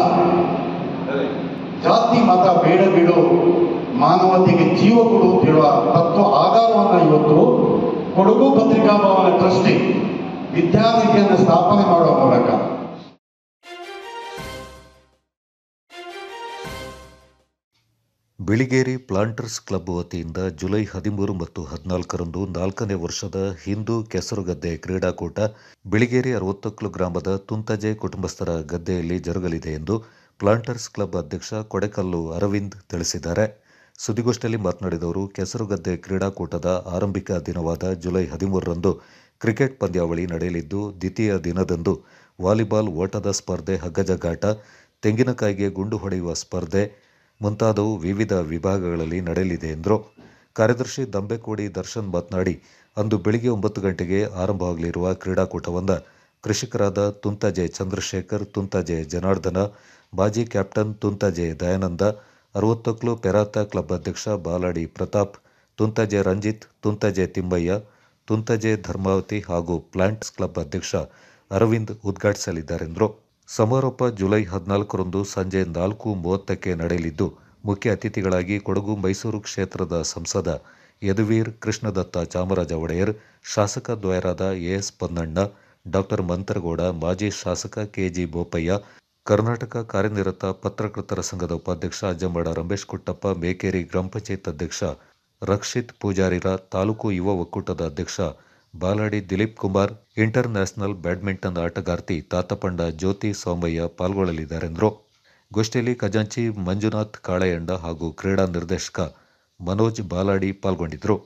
ಜಾತಿ ಮತ ಬೇಡ ಬಿಡು, ಮಾನವತೆಗೆ ಜೀವ ಕೊಡು ಅಂತಿರುವ ತತ್ವ ಆಧಾರವನ್ನು ಇವತ್ತು ಕೊಡಗು ಪತ್ರಿಕಾ ಭವನ ಟ್ರಸ್ಟಿ ವಿದ್ಯಾನಿಧಿಯನ್ನು ಸ್ಥಾಪನೆ ಮಾಡುವ ಮೂಲಕ ಬಿಳಿಗೇರಿ ಪ್ಲಾಂಟರ್ಸ್ ಕ್ಲಬ್ ವತಿಯಿಂದ ಜುಲೈ ಹದಿಮೂರು ಮತ್ತು ಹದಿನಾಲ್ಕರಂದು ನಾಲ್ಕನೇ ವರ್ಷದ ಹಿಂದೂ ಕೆಸರುಗದ್ದೆ ಕ್ರೀಡಾಕೂಟ ಬಿಳಿಗೇರಿ ಅರವತ್ತೊಕ್ಲು ಗ್ರಾಮದ ತುಂತಜೆ ಕುಟುಂಬಸ್ಥರ ಗದ್ದೆಯಲ್ಲಿ ಜರುಗಲಿದೆ ಎಂದು ಪ್ಲಾಂಟರ್ಸ್ ಕ್ಲಬ್ ಅಧ್ಯಕ್ಷ ಕೊಡೆಕಲ್ಲು ಅರವಿಂದ್ ತಿಳಿಸಿದ್ದಾರೆ. ಸುದ್ದಿಗೋಷ್ಠಿಯಲ್ಲಿ ಮಾತನಾಡಿದವರು, ಕೆಸರುಗದ್ದೆ ಕ್ರೀಡಾಕೂಟದ ಆರಂಭಿಕ ದಿನವಾದ ಜುಲೈ ಹದಿಮೂರರಂದು ಕ್ರಿಕೆಟ್ ಪಂದ್ಯಾವಳಿ ನಡೆಯಲಿದ್ದು, ದ್ವಿತೀಯ ದಿನದಂದು ವಾಲಿಬಾಲ್ ಓಟದ ಸ್ಪರ್ಧೆ, ಹಗ್ಗಜಗಾಟ, ತೆಂಗಿನಕಾಯಿಗೆ ಗುಂಡು ಹೊಡೆಯುವ ಸ್ಪರ್ಧೆ ಮುಂತಾದವು ವಿವಿಧ ವಿಭಾಗಗಳಲ್ಲಿ ನಡೆಯಲಿದೆ ಎಂದರು. ಕಾರ್ಯದರ್ಶಿ ದಂಬೆಕೋಡಿ ದರ್ಶನ್ ಮಾತನಾಡಿ, ಅಂದು ಬೆಳಿಗ್ಗೆ ಒಂಬತ್ತು ಗಂಟೆಗೆ ಆರಂಭವಾಗಲಿರುವ ಕ್ರೀಡಾಕೂಟವನ್ನು ಕೃಷಿಕರಾದ ತುಂತಜೆ ಚಂದ್ರಶೇಖರ್, ತುಂತಜೆ ಜನಾರ್ದನ, ಮಾಜಿ ಕ್ಯಾಪ್ಟನ್ ತುಂತಜೆ ದಯಾನಂದ, ಅರವತ್ತೊಕ್ಲು ಪೆರಾತ ಕ್ಲಬ್ ಅಧ್ಯಕ್ಷ ಬಾಲಾಡಿ ಪ್ರತಾಪ್, ತುಂತಜೆ ರಂಜಿತ್, ತುಂತಜೆ ತಿಮ್ಮಯ್ಯ, ತುಂತಜೆ ಧರ್ಮಾವತಿ ಹಾಗೂ ಪ್ಲಾಂಟ್ಸ್ ಕ್ಲಬ್ ಅಧ್ಯಕ್ಷ ಅರವಿಂದ್ ಉದ್ಘಾಟಿಸಲಿದ್ದಾರೆಂದರು. ಸಮಾರೋಪ ಜುಲೈ ಹದಿನಾಲ್ಕರಂದು ಸಂಜೆ ನಾಲ್ಕು ಮೂವತ್ತಕ್ಕೆ ನಡೆಯಲಿದ್ದು, ಮುಖ್ಯ ಅತಿಥಿಗಳಾಗಿ ಕೊಡಗು ಮೈಸೂರು ಕ್ಷೇತ್ರದ ಸಂಸದ ಯದುವೀರ್ ಕೃಷ್ಣದತ್ತ ಚಾಮರಾಜ ಒಡೆಯರ್, ಶಾಸಕ ದ್ವಯರಾದ ಎಎಸ್ ಪೊನ್ನಣ್ಣ, ಡಾಕ್ಟರ್ ಮಂತರಗೌಡ, ಮಾಜಿ ಶಾಸಕ ಕೆಜಿ ಬೋಪಯ್ಯ, ಕರ್ನಾಟಕ ಕಾರ್ಯನಿರತ ಪತ್ರಕರ್ತರ ಸಂಘದ ಉಪಾಧ್ಯಕ್ಷ ಅಜ್ಜಂಬಡ ರಮೇಶ್ ಕುಟ್ಟಪ್ಪ, ಮೇಕೇರಿ ಗ್ರಾಮ ಪಂಚಾಯತ್ ಅಧ್ಯಕ್ಷ ರಕ್ಷಿತ್ ಪೂಜಾರಿರ, ತಾಲೂಕು ಯುವ ಒಕ್ಕೂಟದ ಅಧ್ಯಕ್ಷ Baladi Dileep Kumar, international badminton ಆಟಗಾರ್ತಿ ತಾತಪಂಡ ಜ್ಯೋತಿ ಸೋಮಯ್ಯ ಪಾಲ್ಗೊಳ್ಳಲಿದ್ದಾರೆಂದರು. ಗೋಷ್ಠಿಯಲ್ಲಿ ಖಜಾಂಚಿ ಮಂಜುನಾಥ್ ಕಾಳೆಯಂಡ ಹಾಗೂ ಕ್ರೀಡಾ ನಿರ್ದೇಶಕ ಮನೋಜ್ ಬಾಲಾಡಿ ಪಾಲ್ಗೊಂಡಿದ್ದರು.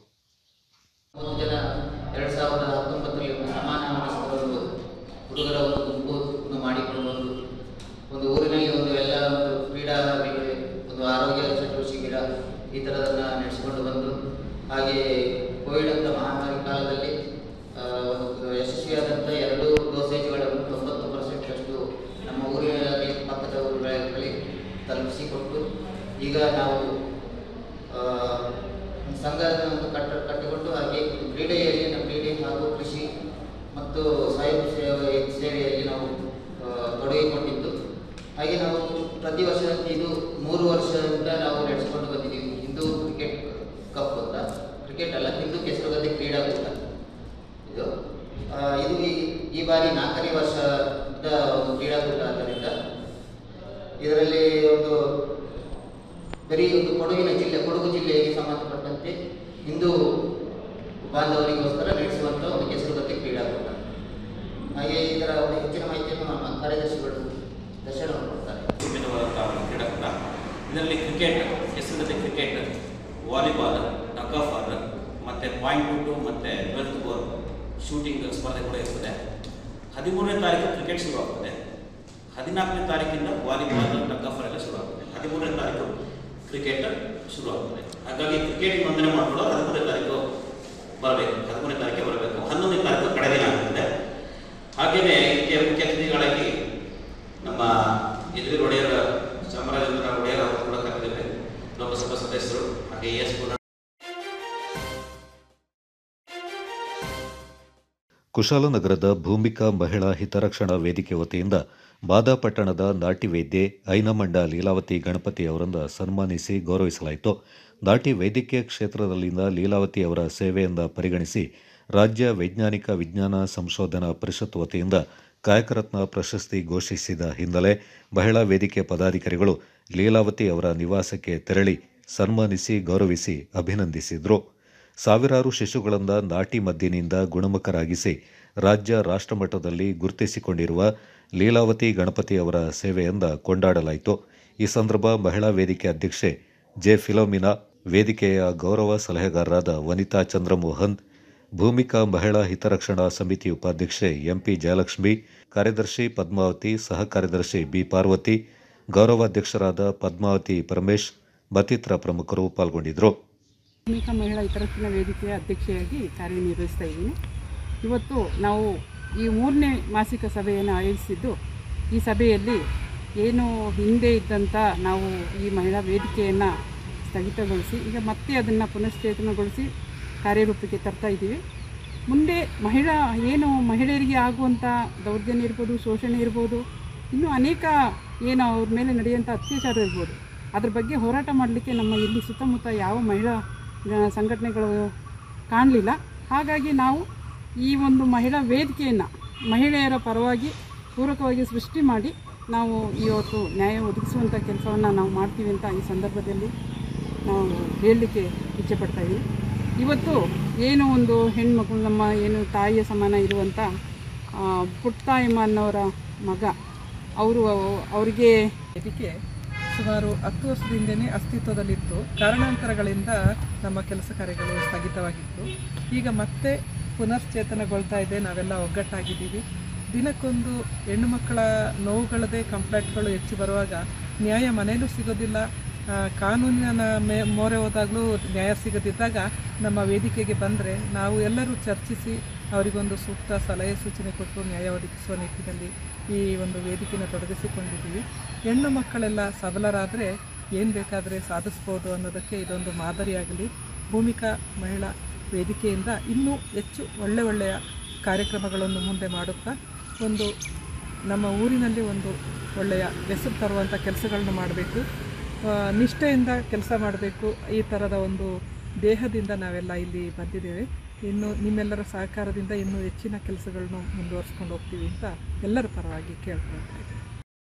ಒಂದು ಊರಿನಲ್ಲಿ ಒಂದು ಎಲ್ಲ ಒಂದು ಕ್ರೀಡಾ ಒಂದು ಆರೋಗ್ಯ ಚಟುವಟಿಕೆ ಈ ಥರದನ್ನು ನಡೆಸಿಕೊಂಡು ಬಂದು, ಹಾಗೆ ಕೋವಿಡ್ ಅಂತ ಮಹಾಮಾರಿ ಕಾಲದಲ್ಲಿ ಒಂದು ಯಶಸ್ವಿಯಾದಂಥ ಎರಡು ಡೋಸೇಜ್ಗಳನ್ನು ತೊಂಬತ್ತು ಪರ್ಸೆಂಟ್ ಅಷ್ಟು ನಮ್ಮ ಊರಿನಲ್ಲಿ ಪಕ್ಕದ ಊರುಗಳಲ್ಲಿ ತಲುಪಿಸಿಕೊಟ್ಟು, ಈಗ ನಾವು ಸಂಘವನ್ನು ಕಟ್ಟ ಕಟ್ಟಿಕೊಂಡು ಹಾಗೆ ಕ್ರೀಡೆಯಲ್ಲಿ ನಮ್ಮ ಕ್ರೀಡೆ ಹಾಗೂ ಕೃಷಿ ಮತ್ತು ಸ್ವಯಂ ಸೇವೆ ಸೇವೆಯಲ್ಲಿ ನಾವು ತೊಡಗಿಕೊಂಡಿದ್ದು, ಹಾಗೆ ನಾವು ಪ್ರತಿ ವರ್ಷ ಇದು ಮೂರು ವರ್ಷದಿಂದ ನಾವು ನಡೆಸಿಕೊಂಡು ಬಂದಿದ್ದೀವಿ. ಹಿಂದೂ ಕ್ರಿಕೆಟ್ ಕಪ್ ಅಂತ, ಕ್ರಿಕೆಟ್ ಅಲ್ಲ, ಹಿಂದೂ ಕೆಸರುಗದ್ದೆ ಕ್ರೀಡಾಕೂಟ ಇದು ಇದು ಈ ಈ ಬಾರಿ ನಾಲ್ಕನೇ ವರ್ಷದ ಒಂದು ಕ್ರೀಡಾಕೂಟ ಆದ್ದರಿಂದ ಇದರಲ್ಲಿ ಒಂದು ಬರೀ ಒಂದು ಕೊಡಗಿನ ಜಿಲ್ಲೆ ಕೊಡಗು ಜಿಲ್ಲೆಗೆ ಸಂಬಂಧಪಟ್ಟಂತೆ ಹಿಂದೂ ಬಾಂಧವರಿಗೋಸ್ಕರ ನಡೆಸುವಂಥ ಒಂದು ಕೆಸರುಗದ್ದೆ ಕ್ರೀಡಾಕೂಟ. ಹಾಗೆ ಇದರ ಒಂದು ಹೆಚ್ಚಿನ ಮಾಹಿತಿಯನ್ನು ನಮ್ಮ ಕಾರ್ಯದರ್ಶಿಗಳು ದರ್ಶನ ಕೊಡ್ತಾರೆ. ಕ್ರೀಡಾಕೂಟ ಇದರಲ್ಲಿ ಕ್ರಿಕೆಟ್, ಹೆಸರಿನಲ್ಲಿ cricket, volleyball, tug of war ಮತ್ತು ಪಾಯಿಂಟ್ ಔಟು ಮತ್ತು ಟ್ವೆಲ್ತ್ ಗೋಲ್ ಶೂಟಿಂಗ್ ಸ್ಪರ್ಧೆ ಕೂಡ ಇರ್ತದೆ. ಹದಿಮೂರನೇ ತಾರೀಕು ಕ್ರಿಕೆಟ್ ಶುರುವಾಗ್ತದೆ. ಹದಿನಾಲ್ಕನೇ ತಾರೀಕಿಂದ ವಾಲಿಬಾಲ್, ಟಗ್ ಆಫ್ ವಾರ್ ಎಲ್ಲ ಶುರುವಾಗ್ತದೆ. ಹದಿಮೂರನೇ ತಾರೀಕು ಕ್ರಿಕೆಟ್ ಶುರುವಾಗ್ತದೆ. ಹಾಗಾಗಿ ಕ್ರಿಕೆಟಿಗೆ ನೋಂದಣಿ ಮಾಡ್ಕೊಳ್ಳೋದು ಹದಿಮೂರನೇ ತಾರೀಕು ಬರಬೇಕು. ಹದಿಮೂರನೇ ತಾರೀಕಿಗೆ ಬರಬೇಕು. ಹನ್ನೊಂದನೇ ತಾರೀಕು ಕಡೆ ದಿನ ಆಗ್ತದೆ. ಹಾಗೆಯೇ ಇದಕ್ಕೆ ಮುಖ್ಯ ಅತಿಥಿಗಳಾಗಿ ನಮ್ಮ ಯದುವೀರ್ ಒಡೆಯರ್, ಚಾಮರಾಜೇಂದ್ರ ಒಡೆಯರ್ ಅವರು ಕೂಡ ಕರೆದಿದ್ದಾರೆ. ಲೋಕಸಭಾ ಸದಸ್ಯರು ಹಾಗೆ ಎಸ್ ಪುನಃ. ಕುಶಾಲನಗರದ ಭೂಮಿಕಾ ಮಹಿಳಾ ಹಿತರಕ್ಷಣಾ ವೇದಿಕೆ ವತಿಯಿಂದ ಬಾದಾಪಟ್ಟಣದ ನಾಟಿ ವೈದ್ಯೆ ಐನಮಂಡ ಲೀಲಾವತಿ ಗಣಪತಿ ಅವರನ್ನು ಸನ್ಮಾನಿಸಿ ಗೌರವಿಸಲಾಯಿತು. ನಾಟಿ ವೈದ್ಯಕೀಯ ಕ್ಷೇತ್ರದಲ್ಲಿನ ಲೀಲಾವತಿ ಅವರ ಸೇವೆಯಿಂದ ಪರಿಗಣಿಸಿ ರಾಜ್ಯ ವೈಜ್ಞಾನಿಕ ವಿಜ್ಞಾನ ಸಂಶೋಧನಾ ಪರಿಷತ್ ವತಿಯಿಂದ ಕಾಯಕರತ್ನ ಪ್ರಶಸ್ತಿ ಘೋಷಿಸಿದ ಹಿನ್ನೆಲೆ ಮಹಿಳಾ ವೇದಿಕೆ ಪದಾಧಿಕಾರಿಗಳು ಲೀಲಾವತಿ ಅವರ ನಿವಾಸಕ್ಕೆ ತೆರಳಿ ಸನ್ಮಾನಿಸಿ ಗೌರವಿಸಿ ಅಭಿನಂದಿಸಿದರು. ಸಾವಿರಾರು ಶಿಶುಗಳನ್ನು ನಾಟಿ ಮದ್ದಿನಿಂದ ಗುಣಮುಖರಾಗಿಸಿ ರಾಜ್ಯ ರಾಷ್ಟ್ರಮಟ್ಟದಲ್ಲಿ ಗುರುತಿಸಿಕೊಂಡಿರುವ ಲೀಲಾವತಿ ಗಣಪತಿ ಅವರ ಸೇವೆಯಿಂದ ಕೊಂಡಾಡಲಾಯಿತು. ಈ ಸಂದರ್ಭ ಮಹಿಳಾ ವೇದಿಕೆ ಅಧ್ಯಕ್ಷೆ ಜೆ ಫಿಲೋಮಿನಾ, ವೇದಿಕೆಯ ಗೌರವ ಸಲಹೆಗಾರರಾದ ವನಿತಾ ಚಂದ್ರಮೋಹನ್, ಭೂಮಿಕಾ ಮಹಿಳಾ ಹಿತರಕ್ಷಣಾ ಸಮಿತಿ ಉಪಾಧ್ಯಕ್ಷೆ ಎಂಪಿ ಜಯಲಕ್ಷ್ಮಿ, ಕಾರ್ಯದರ್ಶಿ ಪದ್ಮಾವತಿ, ಸಹ ಕಾರ್ಯದರ್ಶಿ ಬಿ ಪಾರ್ವತಿ, ಗೌರವಾಧ್ಯಕ್ಷರಾದ ಪದ್ಮಾವತಿ ಪರಮೇಶ್ ಮತ್ತಿತರ ಪ್ರಮುಖರು ಪಾಲ್ಗೊಂಡಿದ್ದರು. ಭೂಮಿಕಾ ಮಹಿಳಾ ಹಿತರಕ್ಷಣಾ ವೇದಿಕೆಯ ಅಧ್ಯಕ್ಷೆಯಾಗಿ ಕಾರ್ಯನಿರ್ವಹಿಸ್ತಾ ಇದ್ದೀನಿ. ಇವತ್ತು ನಾವು ಈ ಮೂರನೇ ಮಾಸಿಕ ಸಭೆಯನ್ನು ಆಯೋಜಿಸಿದ್ದು, ಈ ಸಭೆಯಲ್ಲಿ ಏನು ಹಿಂದೆ ಇದ್ದಂಥ ನಾವು ಈ ಮಹಿಳಾ ವೇದಿಕೆಯನ್ನು ಸ್ಥಗಿತಗೊಳಿಸಿ ಈಗ ಮತ್ತೆ ಅದನ್ನು ಪುನಶ್ಚೇತನಗೊಳಿಸಿ ಕಾರ್ಯರೂಪಕ್ಕೆ ತರ್ತಾ ಇದ್ದೀವಿ. ಮುಂದೆ ಮಹಿಳಾ ಏನು ಮಹಿಳೆಯರಿಗೆ ಆಗುವಂಥ ದೌರ್ಜನ್ಯ ಇರ್ಬೋದು, ಶೋಷಣೆ ಇರ್ಬೋದು, ಇನ್ನೂ ಅನೇಕ ಏನು ಅವ್ರ ಮೇಲೆ ನಡೆಯುವಂಥ ಅತ್ಯಾಚಾರ ಇರ್ಬೋದು, ಅದ್ರ ಬಗ್ಗೆ ಹೋರಾಟ ಮಾಡಲಿಕ್ಕೆ ನಮ್ಮ ಇಲ್ಲಿ ಸುತ್ತಮುತ್ತ ಯಾವ ಮಹಿಳಾ ಸಂಘಟನೆಗಳು ಕಾಣಲಿಲ್ಲ. ಹಾಗಾಗಿ ನಾವು ಈ ಒಂದು ಮಹಿಳಾ ವೇದಿಕೆಯನ್ನು ಮಹಿಳೆಯರ ಪರವಾಗಿ ಪೂರಕವಾಗಿ ಸೃಷ್ಟಿ ಮಾಡಿ ನಾವು ಇವತ್ತು ನ್ಯಾಯ ಒದಗಿಸುವಂಥ ಕೆಲಸವನ್ನು ನಾವು ಮಾಡ್ತೀವಿ ಅಂತ ಈ ಸಂದರ್ಭದಲ್ಲಿ ನಾವು ಹೇಳಲಿಕ್ಕೆ ಇಚ್ಛೆಪಡ್ತಾ ಇದ್ದೀವಿ. ಇವತ್ತು ಏನು ಒಂದು ಹೆಣ್ಮಕ್ಳು ನಮ್ಮ ಏನು ತಾಯಿಯ ಸಮಾನ ಇರುವಂಥ ಪುಟ್ಟತಾಯಮ್ಮ ಅನ್ನೋರ ಮಗ, ಅವರು ಅವರಿಗೆ ವೇದಿಕೆ ಸುಮಾರು ಹತ್ತು ವರ್ಷದಿಂದನೇ ಅಸ್ತಿತ್ವದಲ್ಲಿತ್ತು. ಕಾರಣಾಂತರಗಳಿಂದ ನಮ್ಮ ಕೆಲಸ ಕಾರ್ಯಗಳು ಸ್ಥಗಿತವಾಗಿತ್ತು. ಈಗ ಮತ್ತೆ ಪುನಶ್ಚೇತನಗೊಳ್ತಾ ಇದೆ. ನಾವೆಲ್ಲ ಒಗ್ಗಟ್ಟಾಗಿದ್ದೀವಿ. ದಿನಕ್ಕೊಂದು ಹೆಣ್ಣು ಮಕ್ಕಳ ನೋವುಗಳದೇ ಕಂಪ್ಲೇಂಟ್ಗಳು ಹೆಚ್ಚು ಬರುವಾಗ ನ್ಯಾಯ ಮನೆಯಲ್ಲೂ ಸಿಗೋದಿಲ್ಲ, ಕಾನೂನಿನ ಮೇ ಮೊರೆ ಹೋದಾಗಲೂ ನ್ಯಾಯ ಸಿಗದಿದ್ದಾಗ ನಮ್ಮ ವೇದಿಕೆಗೆ ಬಂದರೆ ನಾವು ಎಲ್ಲರೂ ಚರ್ಚಿಸಿ ಅವರಿಗೊಂದು ಸೂಕ್ತ ಸಲಹೆ ಸೂಚನೆ ಕೊಟ್ಟು ನ್ಯಾಯ ಒದಗಿಸುವ ನಿಟ್ಟಿನಲ್ಲಿ ಈ ಒಂದು ವೇದಿಕೆಯನ್ನು ತೊಡಗಿಸಿಕೊಂಡಿದ್ದೀವಿ. ಹೆಣ್ಣು ಮಕ್ಕಳೆಲ್ಲ ಸಬಲರಾದರೆ ಏನು ಬೇಕಾದರೆ ಸಾಧಿಸ್ಬೋದು ಅನ್ನೋದಕ್ಕೆ ಇದೊಂದು ಮಾದರಿಯಾಗಲಿ. ಭೂಮಿಕಾ ಮಹಿಳಾ ವೇದಿಕೆಯಿಂದ ಇನ್ನೂ ಹೆಚ್ಚು ಒಳ್ಳೆ ಒಳ್ಳೆಯ ಕಾರ್ಯಕ್ರಮಗಳನ್ನು ಮುಂದೆ ಮಾಡುತ್ತಾ ಒಂದು ನಮ್ಮ ಊರಿನಲ್ಲಿ ಒಂದು ಒಳ್ಳೆಯ ಹೆಸರು ತರುವಂಥ ಕೆಲಸಗಳನ್ನು ಮಾಡಬೇಕು, ನಿಷ್ಠೆಯಿಂದ ಕೆಲಸ ಮಾಡಬೇಕು. ಈ ಥರದ ಒಂದು ದೇಹದಿಂದ ನಾವೆಲ್ಲ ಇಲ್ಲಿ ಬಂದಿದ್ದೇವೆ. ಇನ್ನು ನಿಮ್ಮೆಲ್ಲರ ಸಹಕಾರದಿಂದ ಇನ್ನೂ ಹೆಚ್ಚಿನ ಕೆಲಸಗಳನ್ನು ಮುಂದುವರಿಸ್ಕೊಂಡು ಹೋಗ್ತೀವಿ ಅಂತ ಎಲ್ಲರ ಪರವಾಗಿ ಕೇಳ್ಕೊಳ್ತಾ ಇದ್ದೀನಿ.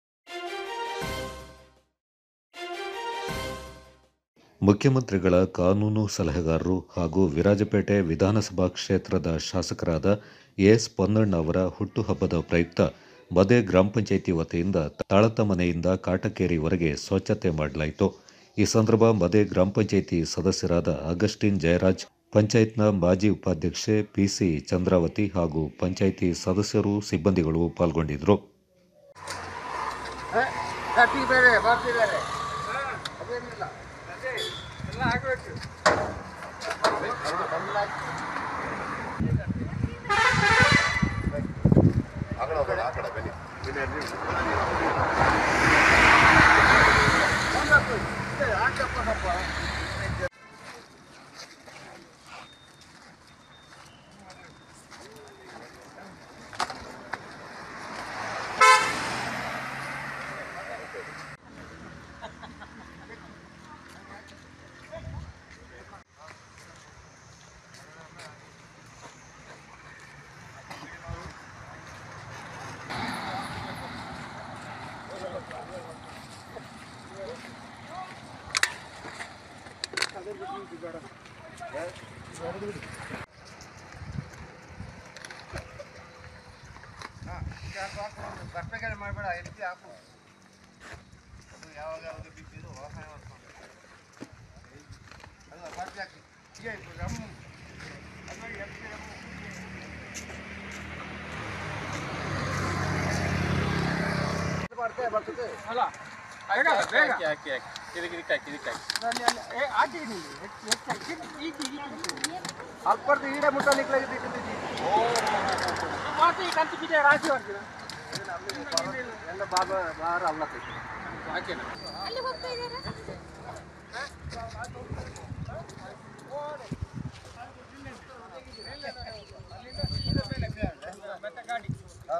ಮುಖ್ಯಮಂತ್ರಿಗಳ ಕಾನೂನು ಸಲಹೆಗಾರರು ಹಾಗೂ ವಿರಾಜಪೇಟೆ ವಿಧಾನಸಭಾ ಕ್ಷೇತ್ರದ ಶಾಸಕರಾದ ಎಸ್ ಪೊನ್ನಣ್ಣ ಅವರ ಹುಟ್ಟುಹಬ್ಬದ ಪ್ರಯುಕ್ತ ಮದೆ ಗ್ರಾಮ ಪಂಚಾಯಿತಿ ವತಿಯಿಂದ ತಾಳತ ಮನೆಯಿಂದ ಕಾಟಕೇರಿವರೆಗೆ ಸ್ವಚ್ಛತೆ ಮಾಡಲಾಯಿತು. ಈ ಸಂದರ್ಭ ಮದೆ ಗ್ರಾಮ ಪಂಚಾಯಿತಿ ಸದಸ್ಯರಾದ ಅಗಸ್ಟಿನ್ ಜಯರಾಜ್, ಪಂಚಾಯತ್ನ ಮಾಜಿ ಉಪಾಧ್ಯಕ್ಷೆ ಪಿಸಿ ಚಂದ್ರಾವತಿ ಹಾಗೂ ಪಂಚಾಯಿತಿ ಸದಸ್ಯರು ಸಿಬ್ಬಂದಿಗಳು ಪಾಲ್ಗೊಂಡಿದ್ದರು. ಮಾಡಬೇಡ ಎತ್ತಿ ಹಾಕು ಅದು ಯಾವಾಗ ಯಾವಾಗ ಬಿಟ್ಟಿದ್ದು ವಾಸನೆ ಮಾಡ್ಕೊಂಡು ಅಲ್ಲ ಬಾಕಿ ಹಾಕಿ ಈಗ ರಮ್ಮು ಅದು ಎತ್ತಿ ರಮ್ಮು ಬರ್ತದೆ ಬರ್ತದೆ ಅಲ್ಲ ಬೇಗ ಬೇಗ ಹಾಕಿ ಹಾಕಿ ಇದಕ್ಕೆ ಇದಕ್ಕೆ ಹಾಕಿ ಇದಕ್ಕೆ ಹಾಕಿ ಅಲ್ಪ ಈಡ ಮುಟ್ಟ ನಿಕ್ಲಾಗಿ ಮಾತಿ ಕಂತಿದೆ ರಾಶಿ ಮಾಡ್ತೀರಾ ಎಲ್ಲ ಬಾಬಾ ಬಾರ ಅಲ್ಲ ಹಾಕೇನಾ ಅಲ್ಲಿ ಹೋಗ್ತಾ ಇದ್ದೀರಾ ಮತ್ತೆ ಗಾಡಿ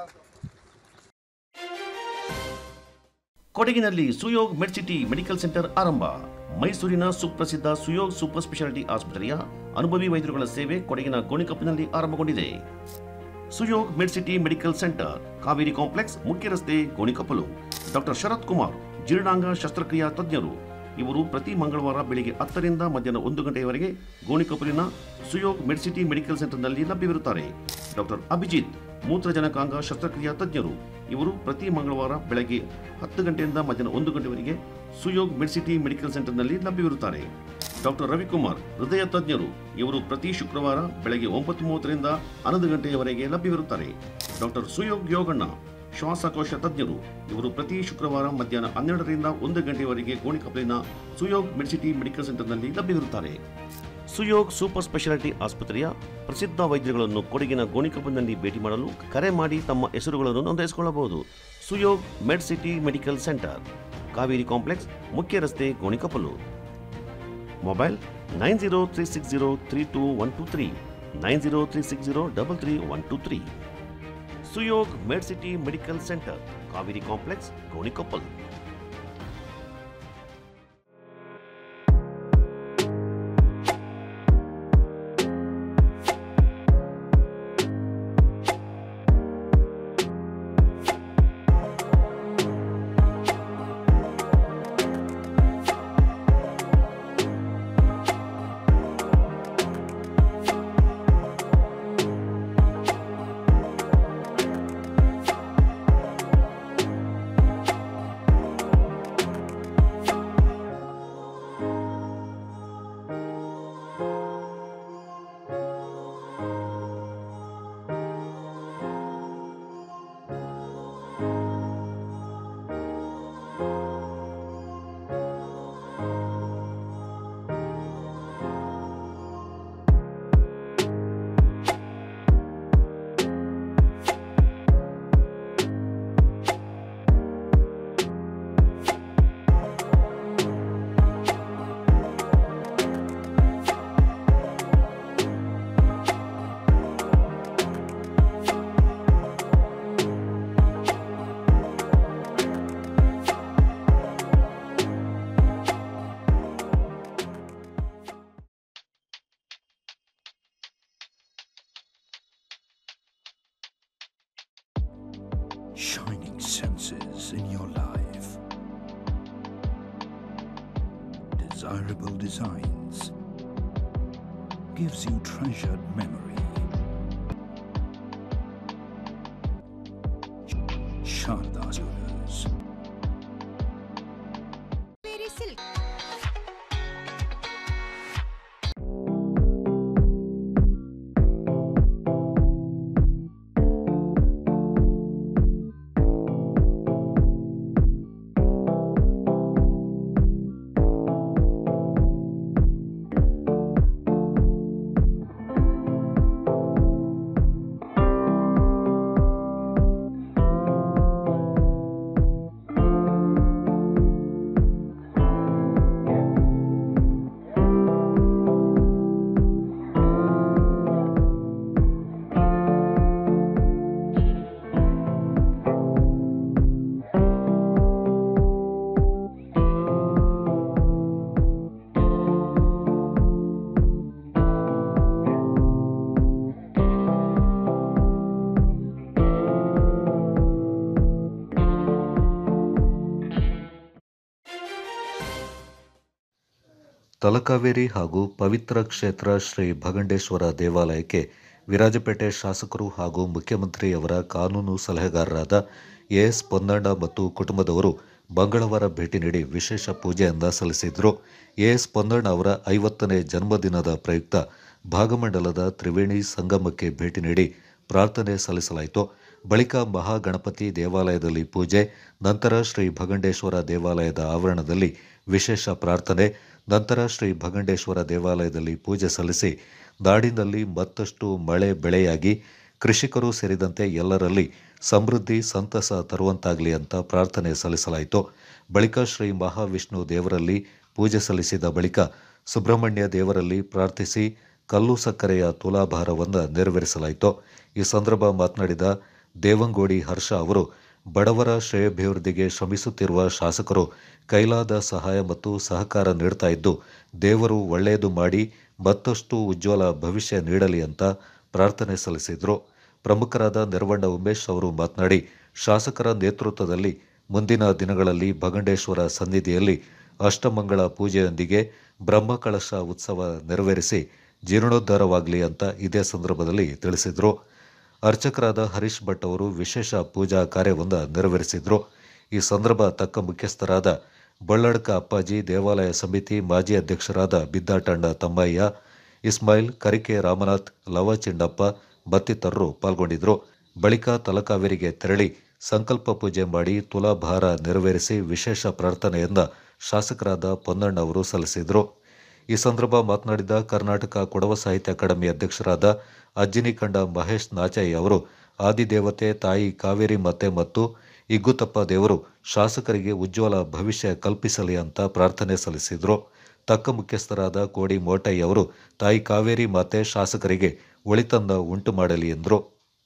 ಕೊಡಗಿನಲ್ಲಿ ಸುಯೋಗ್ ಮೆಡ್ಸಿಟಿ ಮೆಡಿಕಲ್ ಸೆಂಟರ್ ಆರಂಭ. ಮೈಸೂರಿನ ಸುಪ್ರಸಿದ್ಧ ಸುಯೋಗ್ ಸೂಪರ್ ಸ್ಪೆಷಾಲಿಟಿ ಆಸ್ಪತ್ರೆಯ ಅನುಭವಿ ವೈದ್ಯರುಗಳ ಸೇವೆ ಕೊಡಗಿನ ಗೋಣಿಕೊಪ್ಪಲಿನಲ್ಲಿ ಆರಂಭಗೊಂಡಿದೆ. Suyog Medcity medical centre, Kaveri complex, ಮುಖ್ಯ ರಸ್ತೆ, ಗೋಣಿಕೊಪ್ಪಲು. ಡಾಕ್ಟರ್ ಶರತ್ ಕುಮಾರ್, ಜೀರ್ಣಾಂಗ ಶಸ್ತ್ರಕ್ರಿಯಾ ತಜ್ಞರು. ಇವರು ಪ್ರತಿ ಮಂಗಳವಾರ ಬೆಳಿಗ್ಗೆ ಹತ್ತರಿಂದ ಮಧ್ಯಾಹ್ನ ಒಂದು ಗಂಟೆಯವರೆಗೆ ಗೋಣಿಕೊಪ್ಪಲಿನ ಸುಯೋಗ್ ಮೆಡ್ಸಿಟಿ ಮೆಡಿಕಲ್ ಸೆಂಟರ್ನಲ್ಲಿ ಲಭ್ಯವಿರುತ್ತಾರೆ. ಡಾಕ್ಟರ್ ಅಭಿಜಿತ್, ಮೂತ್ರಜನಕಾಂಗ ಶಸ್ತ್ರಕ್ರಿಯಾ ತಜ್ಞರು. ಇವರು ಪ್ರತಿ ಮಂಗಳವಾರ ಬೆಳಗ್ಗೆ ಹತ್ತು ಗಂಟೆಯಿಂದ ಮಧ್ಯಾಹ್ನ ಒಂದು ಗಂಟೆವರೆಗೆ ಸುಯೋಗ್ ಮೆಡ್ಸಿಟಿ ಮೆಡಿಕಲ್ ಸೆಂಟರ್ನಲ್ಲಿ ಲಭ್ಯವಿರುತ್ತಾರೆ. ಡಾಕ್ಟರ್ ರವಿಕುಮಾರ್, ಹೃದಯ ತಜ್ಞರು. ಇವರು ಪ್ರತಿ ಶುಕ್ರವಾರ ಬೆಳಗ್ಗೆ ಒಂಬತ್ತು ಮೂವತ್ತರಿಂದ ಹನ್ನೊಂದು ಗಂಟೆಯವರೆಗೆ ಲಭ್ಯವಿರುತ್ತಾರೆ. ಡಾಕ್ಟರ್ ಸುಯೋಗ್ ಯೋಗಣ್ಣ, ಶ್ವಾಸಕೋಶ ತಜ್ಞರು. ಇವರು ಪ್ರತಿ ಶುಕ್ರವಾರ ಮಧ್ಯಾಹ್ನ ಹನ್ನೆರಡರಿಂದ ಒಂದು ಗಂಟೆಯವರೆಗೆ ಗೋಣಿಕೊಪ್ಪಲಿನ ಸುಯೋಗ್ ಮೆಡ್ಸಿಟಿ ಮೆಡಿಕಲ್ ಸೆಂಟರ್ನಲ್ಲಿ ಲಭ್ಯವಿರುತ್ತಾರೆ. ಸುಯೋಗ್ ಸೂಪರ್ ಸ್ಪೆಷಾಲಿಟಿ ಆಸ್ಪತ್ರೆಯ ಪ್ರಸಿದ್ಧ ವೈದ್ಯರುಗಳನ್ನು ಕೊಡಗಿನ ಗೋಣಿಕೊಪ್ಪಲಿನಲ್ಲಿ ಭೇಟಿ ಮಾಡಲು ಕರೆ ಮಾಡಿ ತಮ್ಮ ಹೆಸರುಗಳನ್ನು ನೋಂದಾಯಿಸಿಕೊಳ್ಳಬಹುದು. Suyog med city medical centre, Kaveri complex, ಮುಖ್ಯ ರಸ್ತೆ, Gonikoppalu. Mobile nine zero three six zero three two one two three nine zero three six zero double three one two three. Suyog med city medical centre, Kaveri complex, Gonikoppal. Shining senses in your life, desirable designs, gives you treasured memory. Sharda Jewelers. Very silk. Talakaveri ಹಾಗೂ ಪವಿತ್ರ ಕ್ಷೇತ್ರ ಶ್ರೀ ಭಗಂಡೇಶ್ವರ ದೇವಾಲಯಕ್ಕೆ ವಿರಾಜಪೇಟೆ ಶಾಸಕರು ಹಾಗೂ ಮುಖ್ಯಮಂತ್ರಿಯವರ ಕಾನೂನು ಸಲಹೆಗಾರರಾದ A S Ponnanna ಮತ್ತು ಕುಟುಂಬದವರು ಮಂಗಳವಾರ ಭೇಟಿ ನೀಡಿ ವಿಶೇಷ ಪೂಜೆಯನ್ನ ಸಲ್ಲಿಸಿದರು. ಎ ಎಸ್ ಪೊನ್ನಣ್ಣ ಅವರ ಐವತ್ತನೇ ಜನ್ಮದಿನದ ಪ್ರಯುಕ್ತ ಭಾಗಮಂಡಲದ ತ್ರಿವೇಣಿ ಸಂಗಮಕ್ಕೆ ಭೇಟಿ ನೀಡಿ ಪ್ರಾರ್ಥನೆ ಸಲ್ಲಿಸಲಾಯಿತು. ಬಳಿಕ ಮಹಾಗಣಪತಿ ದೇವಾಲಯದಲ್ಲಿ ಪೂಜೆ, ನಂತರ ಶ್ರೀ ಭಗಂಡೇಶ್ವರ ದೇವಾಲಯದ ಆವರಣದಲ್ಲಿ ವಿಶೇಷ ಪ್ರಾರ್ಥನೆ, ನಂತರ ಶ್ರೀ ಭಗಂಡೇಶ್ವರ ದೇವಾಲಯದಲ್ಲಿ ಪೂಜೆ ಸಲ್ಲಿಸಿ ನಾಡಿನಲ್ಲಿ ಮತ್ತಷ್ಟು ಮಳೆ ಬೆಳೆಯಾಗಿ ಕೃಷಿಕರು ಸೇರಿದಂತೆ ಎಲ್ಲರಲ್ಲಿ ಸಮೃದ್ಧಿ ಸಂತಸ ತರುವಂತಾಗಲಿ ಅಂತ ಪ್ರಾರ್ಥನೆ ಸಲ್ಲಿಸಲಾಯಿತು. ಬಳಿಕ ಶ್ರೀ ಮಹಾವಿಷ್ಣು ದೇವರಲ್ಲಿ ಪೂಜೆ ಸಲ್ಲಿಸಿದ ಬಳಿಕ ಸುಬ್ರಹ್ಮಣ್ಯ ದೇವರಲ್ಲಿ ಪ್ರಾರ್ಥಿಸಿ ಕಲ್ಲು ಸಕ್ಕರೆಯ ತುಲಾಭಾರವನ್ನು ನೆರವೇರಿಸಲಾಯಿತು. ಈ ಸಂದರ್ಭ ಮಾತನಾಡಿದ ದೇವಂಗೋಡಿ ಹರ್ಷ ಅವರು, ಬಡವರ ಶ್ರೇಯೋಭಿವೃದ್ಧಿಗೆ ಶ್ರಮಿಸುತ್ತಿರುವ ಶಾಸಕರು ಕೈಲಾದ ಸಹಾಯ ಮತ್ತು ಸಹಕಾರ ನೀಡ್ತಾ ಇದ್ದು ದೇವರು ಒಳ್ಳೆಯದು ಮಾಡಿ ಮತ್ತಷ್ಟು ಉಜ್ವಲ ಭವಿಷ್ಯ ನೀಡಲಿ ಅಂತ ಪ್ರಾರ್ಥನೆ ಸಲ್ಲಿಸಿದರು. ಪ್ರಮುಖರಾದ ನೆರವಣ್ಣ ಉಮೇಶ್ ಅವರು ಮಾತನಾಡಿ, ಶಾಸಕರ ನೇತೃತ್ವದಲ್ಲಿ ಮುಂದಿನ ದಿನಗಳಲ್ಲಿ ಭಗಂಡೇಶ್ವರ ಸನ್ನಿಧಿಯಲ್ಲಿ ಅಷ್ಟಮಂಗಳ ಪೂಜೆಯೊಂದಿಗೆ ಬ್ರಹ್ಮಕಳಶ ಉತ್ಸವ ನೆರವೇರಿಸಿ ಜೀರ್ಣೋದ್ಧಾರವಾಗಲಿ ಅಂತ ಇದೇ ಸಂದರ್ಭದಲ್ಲಿ ತಿಳಿಸಿದರು. ಅರ್ಚಕರಾದ ಹರೀಶ್ ಭಟ್ ಅವರು ವಿಶೇಷ ಪೂಜಾ ಕಾರ್ಯವನ್ನು ನೆರವೇರಿಸಿದರು. ಈ ಸಂದರ್ಭ ತಕ್ಕ ಮುಖ್ಯಸ್ಥರಾದ ಬಳ್ಳಡ್ಕ ಅಪ್ಪಾಜಿ, ದೇವಾಲಯ ಸಮಿತಿ ಮಾಜಿ ಅಧ್ಯಕ್ಷರಾದ ಬಿದ್ದಾಟಣ್ಣ ತಮ್ಮಯ್ಯ, ಇಸ್ಮಾಯಿಲ್, ಕರಿಕೆ ರಾಮನಾಥ್, ಲವ ಚಿಂಡಪ್ಪ ಮತ್ತಿತರರು ಪಾಲ್ಗೊಂಡಿದ್ದರು. ಬಳಿಕ ತಲಕಾವೇರಿಗೆ ತೆರಳಿ ಸಂಕಲ್ಪ ಪೂಜೆ ಮಾಡಿ ತುಲಾಭಾರ ನೆರವೇರಿಸಿ ವಿಶೇಷ ಪ್ರಾರ್ಥನೆಯನ್ನ ಶಾಸಕರಾದ ಪೊನ್ನಣ್ಣ ಅವರು ಸಲ್ಲಿಸಿದರು. ಈ ಸಂದರ್ಭ ಮಾತನಾಡಿದ ಕರ್ನಾಟಕ ಕೊಡವ ಸಾಹಿತ್ಯ ಅಕಾಡೆಮಿ ಅಧ್ಯಕ್ಷರಾದ ಅಜ್ಜಿನಿಕಂಡ ಮಹೇಶ್ ನಾಚಯ್ಯ ಅವರು, ಆದಿದೇವತೆ ತಾಯಿ ಕಾವೇರಿ ಮಾತೆ ಮತ್ತು ಇಗ್ಗುತಪ್ಪ ದೇವರು ಶಾಸಕರಿಗೆ ಉಜ್ವಲ ಭವಿಷ್ಯ ಕಲ್ಪಿಸಲಿ ಅಂತ ಪ್ರಾರ್ಥನೆ ಸಲ್ಲಿಸಿದರು. ತಕ್ಕ ಮುಖ್ಯಸ್ಥರಾದ ಕೋಡಿ ಮೋಟಯ್ಯ ಅವರು, ತಾಯಿ ಕಾವೇರಿ ಮಾತೆ ಶಾಸಕರಿಗೆ ಒಳಿತನ್ನ ಉಂಟು ಮಾಡಲಿ ಎಂದರು.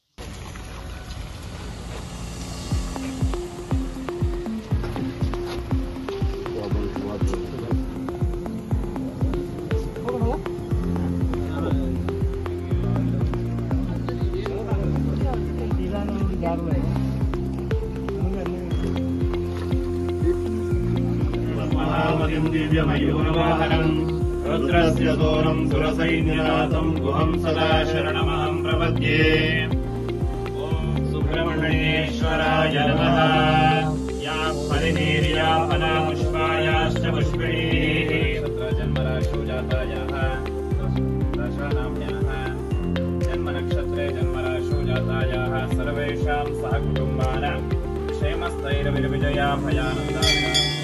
दिव्यमयूरवाहनम् रुद्रस्य दोरम् सुरसैन्यनाथम् गुहम् सदा शरणमहम् प्रपद्ये। ॐ सुब्रह्मण्येश्वराय नमः। या परिनीर्या फलापुष्पायाश्च पुष्पिणीः तत्र जन्मराशौ जातायाः दशानाम्याः जन्मनक्षत्रे जन्मराशौ जातायाः सर्वेषां सह कुटुम्बानां क्षेमस्थैर्विजया भयानन्दाय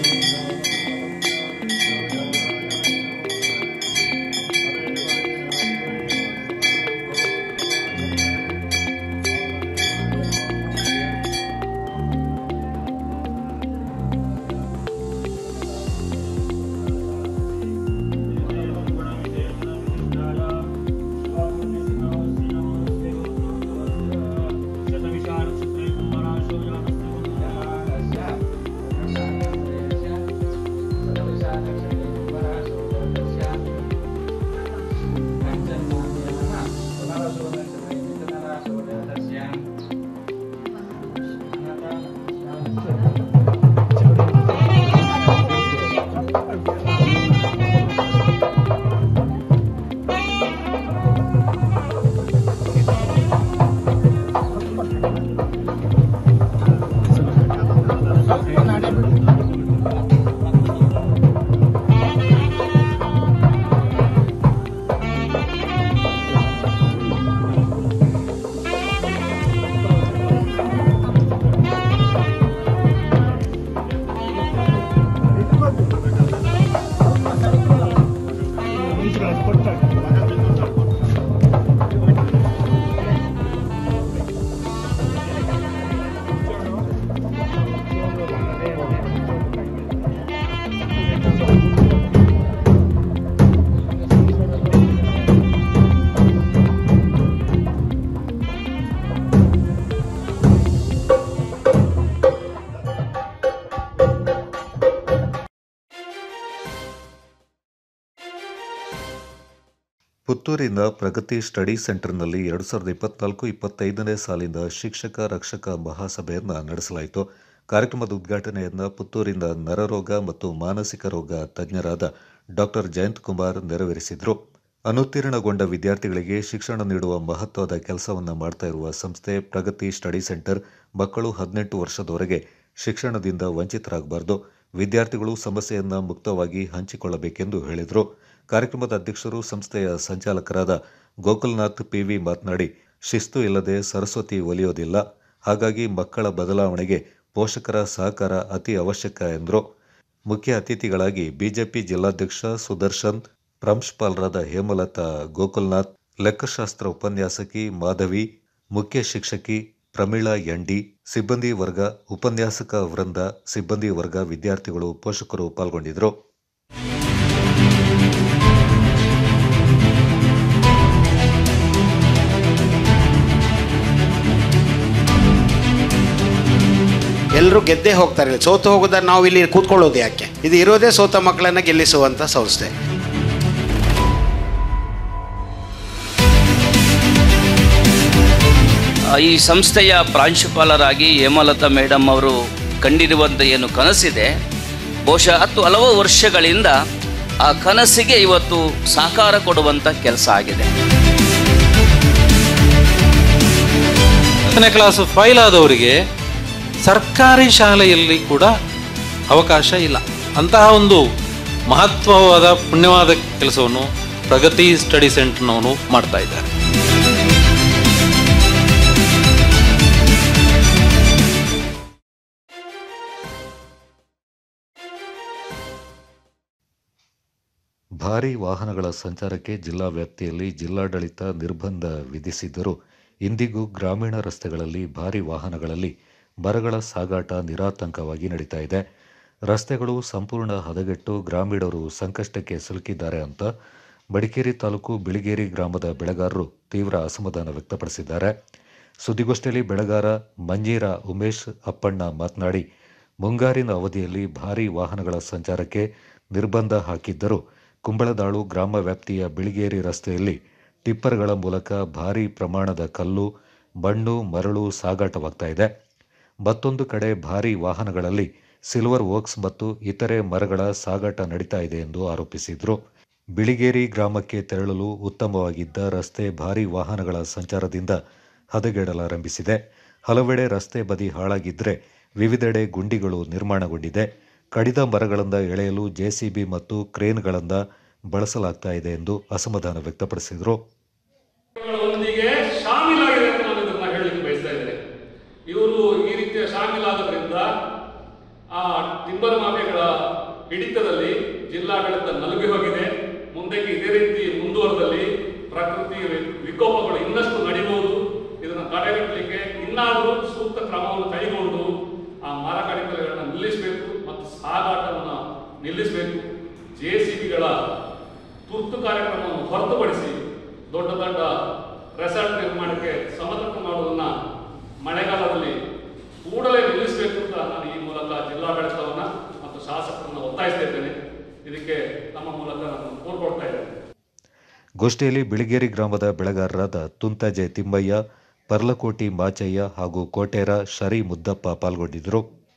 ಪುತ್ತೂರಿನ ಪ್ರಗತಿ ಸ್ಟಡಿ ಸೆಂಟರ್ನಲ್ಲಿ ಎರಡು ಸಾವಿರದ ಇಪ್ಪತ್ನಾಲ್ಕು ಇಪ್ಪತ್ತೈದನೇ ಸಾಲಿನ ಶಿಕ್ಷಕ ರಕ್ಷಕ ಮಹಾಸಭೆಯನ್ನು ನಡೆಸಲಾಯಿತು. ಕಾರ್ಯಕ್ರಮದ ಉದ್ಘಾಟನೆಯನ್ನು ಪುತ್ತೂರಿನ ನರರೋಗ ಮತ್ತು ಮಾನಸಿಕ ರೋಗ ತಜ್ಞರಾದ ಡಾಕ್ಟರ್ ಜಯಂತ್ ಕುಮಾರ್ ನೆರವೇರಿಸಿದರು. ಅನುತ್ತೀರ್ಣಗೊಂಡ ವಿದ್ಯಾರ್ಥಿಗಳಿಗೆ ಶಿಕ್ಷಣ ನೀಡುವ ಮಹತ್ವದ ಕೆಲಸವನ್ನು ಮಾಡ್ತಾ ಇರುವ ಸಂಸ್ಥೆ ಪ್ರಗತಿ ಸ್ಟಡಿ ಸೆಂಟರ್ ಮಕ್ಕಳು ಹದಿನೆಂಟು ವರ್ಷದವರೆಗೆ ಶಿಕ್ಷಣದಿಂದ ವಂಚಿತರಾಗಬಾರದು, ವಿದ್ಯಾರ್ಥಿಗಳು ಸಮಸ್ಯೆಯನ್ನು ಮುಕ್ತವಾಗಿ ಹಂಚಿಕೊಳ್ಳಬೇಕೆಂದು ಹೇಳಿದರು. ಕಾರ್ಯಕ್ರಮದ ಅಧ್ಯಕ್ಷರು ಸಂಸ್ಥೆಯ ಸಂಚಾಲಕರಾದ ಗೋಕುಲ್ನಾಥ್ ಪಿವಿ ಮಾತನಾಡಿ, ಶಿಸ್ತು ಇಲ್ಲದೆ ಸರಸ್ವತಿ ಒಲಿಯೋದಿಲ್ಲ, ಹಾಗಾಗಿ ಮಕ್ಕಳ ಬದಲಾವಣೆಗೆ ಪೋಷಕರ ಸಹಕಾರ ಅತಿ ಅವಶ್ಯಕ ಎಂದರು. ಮುಖ್ಯ ಅತಿಥಿಗಳಾಗಿ ಬಿಜೆಪಿ ಜಿಲ್ಲಾಧ್ಯಕ್ಷ ಸುದರ್ಶನ್, ಪ್ರಾಂಶುಪಾಲರಾದ ಹೇಮಲತಾ ಗೋಕುಲ್ನಾಥ್, ಲೆಕ್ಕಶಾಸ್ತ್ರ ಉಪನ್ಯಾಸಕಿ ಮಾಧವಿ, ಮುಖ್ಯ ಶಿಕ್ಷಕಿ ಪ್ರಮೀಳಾ ಎಂಡಿ, ಸಿಬ್ಬಂದಿ ವರ್ಗ, ಉಪನ್ಯಾಸಕ ವೃಂದ, ಸಿಬ್ಬಂದಿ ವರ್ಗ, ವಿದ್ಯಾರ್ಥಿಗಳು, ಪೋಷಕರು ಪಾಲ್ಗೊಂಡಿದ್ದರು. ಎಲ್ಲರೂ ಗೆದ್ದೇ ಹೋಗ್ತಾರೆ. ಸೋತು ಹೋಗೋದ ನಾವು ಇಲ್ಲಿ ಕೂತ್ಕೊಳ್ಳೋದು ಯಾಕೆ? ಇದು ಇರೋದೇ ಸೋತ ಮಕ್ಕಳನ್ನು ಗೆಲ್ಲಿಸುವಂಥ ಸಂಸ್ಥೆ. ಈ ಸಂಸ್ಥೆಯ ಪ್ರಾಂಶುಪಾಲರಾಗಿ ಹೇಮಲತಾ ಮೇಡಮ್ ಅವರು ಕಂಡಿರುವಂಥ ಏನು ಕನಸಿದೆ, ಬಹುಶಃ ಹತ್ತು ಹಲವು ವರ್ಷಗಳಿಂದ ಆ ಕನಸಿಗೆ ಇವತ್ತು ಸಾಕಾರ ಕೊಡುವಂಥ ಕೆಲಸ ಆಗಿದೆ. ಹತ್ತನೇ ಕ್ಲಾಸ್ ಫೈಲ್ ಆದವರಿಗೆ ಸರ್ಕಾರಿ ಶಾಲೆಯಲ್ಲಿ ಕೂಡ ಅವಕಾಶ ಇಲ್ಲ. ಅಂತಹ ಒಂದು ಮಹತ್ವವಾದ ಪುಣ್ಯವಾದ ಕೆಲಸವನ್ನು ಪ್ರಗತಿ ಸ್ಟಡಿ ಸೆಂಟರ್ನವರು ಮಾಡ್ತಾ ಇದ್ದಾರೆ. ಭಾರೀ ವಾಹನಗಳ ಸಂಚಾರಕ್ಕೆ ಜಿಲ್ಲಾ ವ್ಯಾಪ್ತಿಯಲ್ಲಿ ಜಿಲ್ಲಾಡಳಿತ ನಿರ್ಬಂಧ ವಿಧಿಸಿದ್ದರೂ ಇಂದಿಗೂ ಗ್ರಾಮೀಣ ರಸ್ತೆಗಳಲ್ಲಿ ಭಾರೀ ವಾಹನಗಳಲ್ಲಿ ಮರಗಳ ಸಾಗಾಟ ನಿರಾತಂಕವಾಗಿ ನಡೀತಾ ಇದೆ. ರಸ್ತೆಗಳು ಸಂಪೂರ್ಣ ಹದಗೆಟ್ಟು ಗ್ರಾಮೀಣರು ಸಂಕಷ್ಟಕ್ಕೆ ಸಿಲುಕಿದ್ದಾರೆ ಅಂತ ಮಡಿಕೇರಿ ತಾಲೂಕು ಬಿಳಿಗೇರಿ ಗ್ರಾಮದ ಬೆಳೆಗಾರರು ತೀವ್ರ ಅಸಮಾಧಾನ ವ್ಯಕ್ತಪಡಿಸಿದ್ದಾರೆ. ಸುದ್ದಿಗೋಷ್ಠಿಯಲ್ಲಿ ಬೆಳೆಗಾರ ಮಂಜೀರ ಉಮೇಶ್ ಅಪ್ಪಣ್ಣ ಮಾತನಾಡಿ, ಮುಂಗಾರಿನ ಅವಧಿಯಲ್ಲಿ ಭಾರೀ ವಾಹನಗಳ ಸಂಚಾರಕ್ಕೆ ನಿರ್ಬಂಧ ಹಾಕಿದ್ದರೂ ಕುಂಬಳದಾಳು ಗ್ರಾಮ ವ್ಯಾಪ್ತಿಯ ಬಿಳಿಗೇರಿ ರಸ್ತೆಯಲ್ಲಿ ಟಿಪ್ಪರ್ಗಳ ಮೂಲಕ ಭಾರೀ ಪ್ರಮಾಣದ ಕಲ್ಲು, ಮಣ್ಣು, ಮರಳು ಸಾಗಾಟವಾಗ್ತಾ ಇದೆ. ಮತ್ತೊಂದು ಕಡೆ ಭಾರೀ ವಾಹನಗಳಲ್ಲಿ ಸಿಲ್ವರ್ ಓಕ್ಸ್ ಮತ್ತು ಇತರೆ ಮರಗಳ ಸಾಗಾಟ ನಡೀತಾ ಇದೆ ಎಂದು ಆರೋಪಿಸಿದರು. ಬಿಳಿಗೇರಿ ಗ್ರಾಮಕ್ಕೆ ತೆರಳಲು ಉತ್ತಮವಾಗಿದ್ದ ರಸ್ತೆ ಭಾರೀ ವಾಹನಗಳ ಸಂಚಾರದಿಂದ ಹದಗೆಡಲಾರಂಭಿಸಿದೆ. ಹಲವೆಡೆ ರಸ್ತೆ ಬದಿ ಹಾಳಾಗಿದ್ದರೆ ವಿವಿಧೆಡೆ ಗುಂಡಿಗಳು ನಿರ್ಮಾಣಗೊಂಡಿದೆ. ಕಡಿದ ಮರಗಳಿಂದ ಎಳೆಯಲು ಜೆಸಿಬಿ ಮತ್ತು ಕ್ರೇನ್ಗಳಿಂದ ಬಳಸಲಾಗ್ತಾ ಇದೆ ಎಂದು ಅಸಮಾಧಾನ ವ್ಯಕ್ತಪಡಿಸಿದರು. ಇವರು ಈ ರೀತಿಯ ಶಾಮೀಲಾಗೋದ್ರಿಂದ ಆ ಟಿಂಬರ್ ಮಾಫಿಯಾಗಳ ಹಿಡಿತದಲ್ಲಿ ಜಿಲ್ಲಾಡಳಿತ ನಲುಗಿ ಹೋಗಿದೆ. ಮುಂದಕ್ಕೆ ಇದೇ ರೀತಿ ಮುಂದುವರೆದಲ್ಲಿ ಪ್ರಕೃತಿ ವಿಕೋಪಗಳು ಇನ್ನಷ್ಟು ನಡೆಯಬಹುದು. ಇದನ್ನು ತಡೆಗಟ್ಟಲಿಕ್ಕೆ ಇನ್ನಾದರೂ ಸೂಕ್ತ ಕ್ರಮವನ್ನು ಕೈಗೊಂಡು ಆ ಮರ ಕಡಿತಗಳನ್ನು ನಿಲ್ಲಿಸಬೇಕು ಮತ್ತು ಸಾಗಾಟವನ್ನು ನಿಲ್ಲಿಸಬೇಕು. ಜೆ ಸಿ ಬಿಗಳ ತುರ್ತು ಕಾರ್ಯಕ್ರಮವನ್ನು ಹೊರತುಪಡಿಸಿ ದೊಡ್ಡ ದೊಡ್ಡ ರೆಸಾರ್ಟ್ ನಿರ್ಮಾಣಕ್ಕೆ ಸಮತಟ್ಟು ಮಾಡುವುದನ್ನು ಮಳೆಗಾಲದಲ್ಲಿ ಕೂಡಲೇ ನಿಲ್ಲಿಸಬೇಕು ಅಂತ ನಾನು ಈ ಮೂಲಕ ಜಿಲ್ಲಾಡಳಿತವನ್ನು ಮತ್ತು ಶಾಸಕರನ್ನು ಒತ್ತಾಯಿಸ್ತಾ ಇದ್ದೇನೆ. ಇದಕ್ಕೆ ನಮ್ಮ ಮೂಲಕ ನಾನು ಕೋರ್ಕೊಡ್ತಾ ಇದ್ದೇನೆ. ಗೋಷ್ಠಿಯಲ್ಲಿ ಬಿಳಿಗೇರಿ ಗ್ರಾಮದ ಬೆಳೆಗಾರರಾದ ತುಂತಜೆ ತಿಮ್ಮಯ್ಯ, ಪರ್ಲಕೋಟಿ ಮಾಚಯ್ಯ ಹಾಗೂ ಕೋಟೇರ ಶರಿ ಮುದ್ದಪ್ಪ ಪಾಲ್ಗೊಂಡಿದ್ದರು.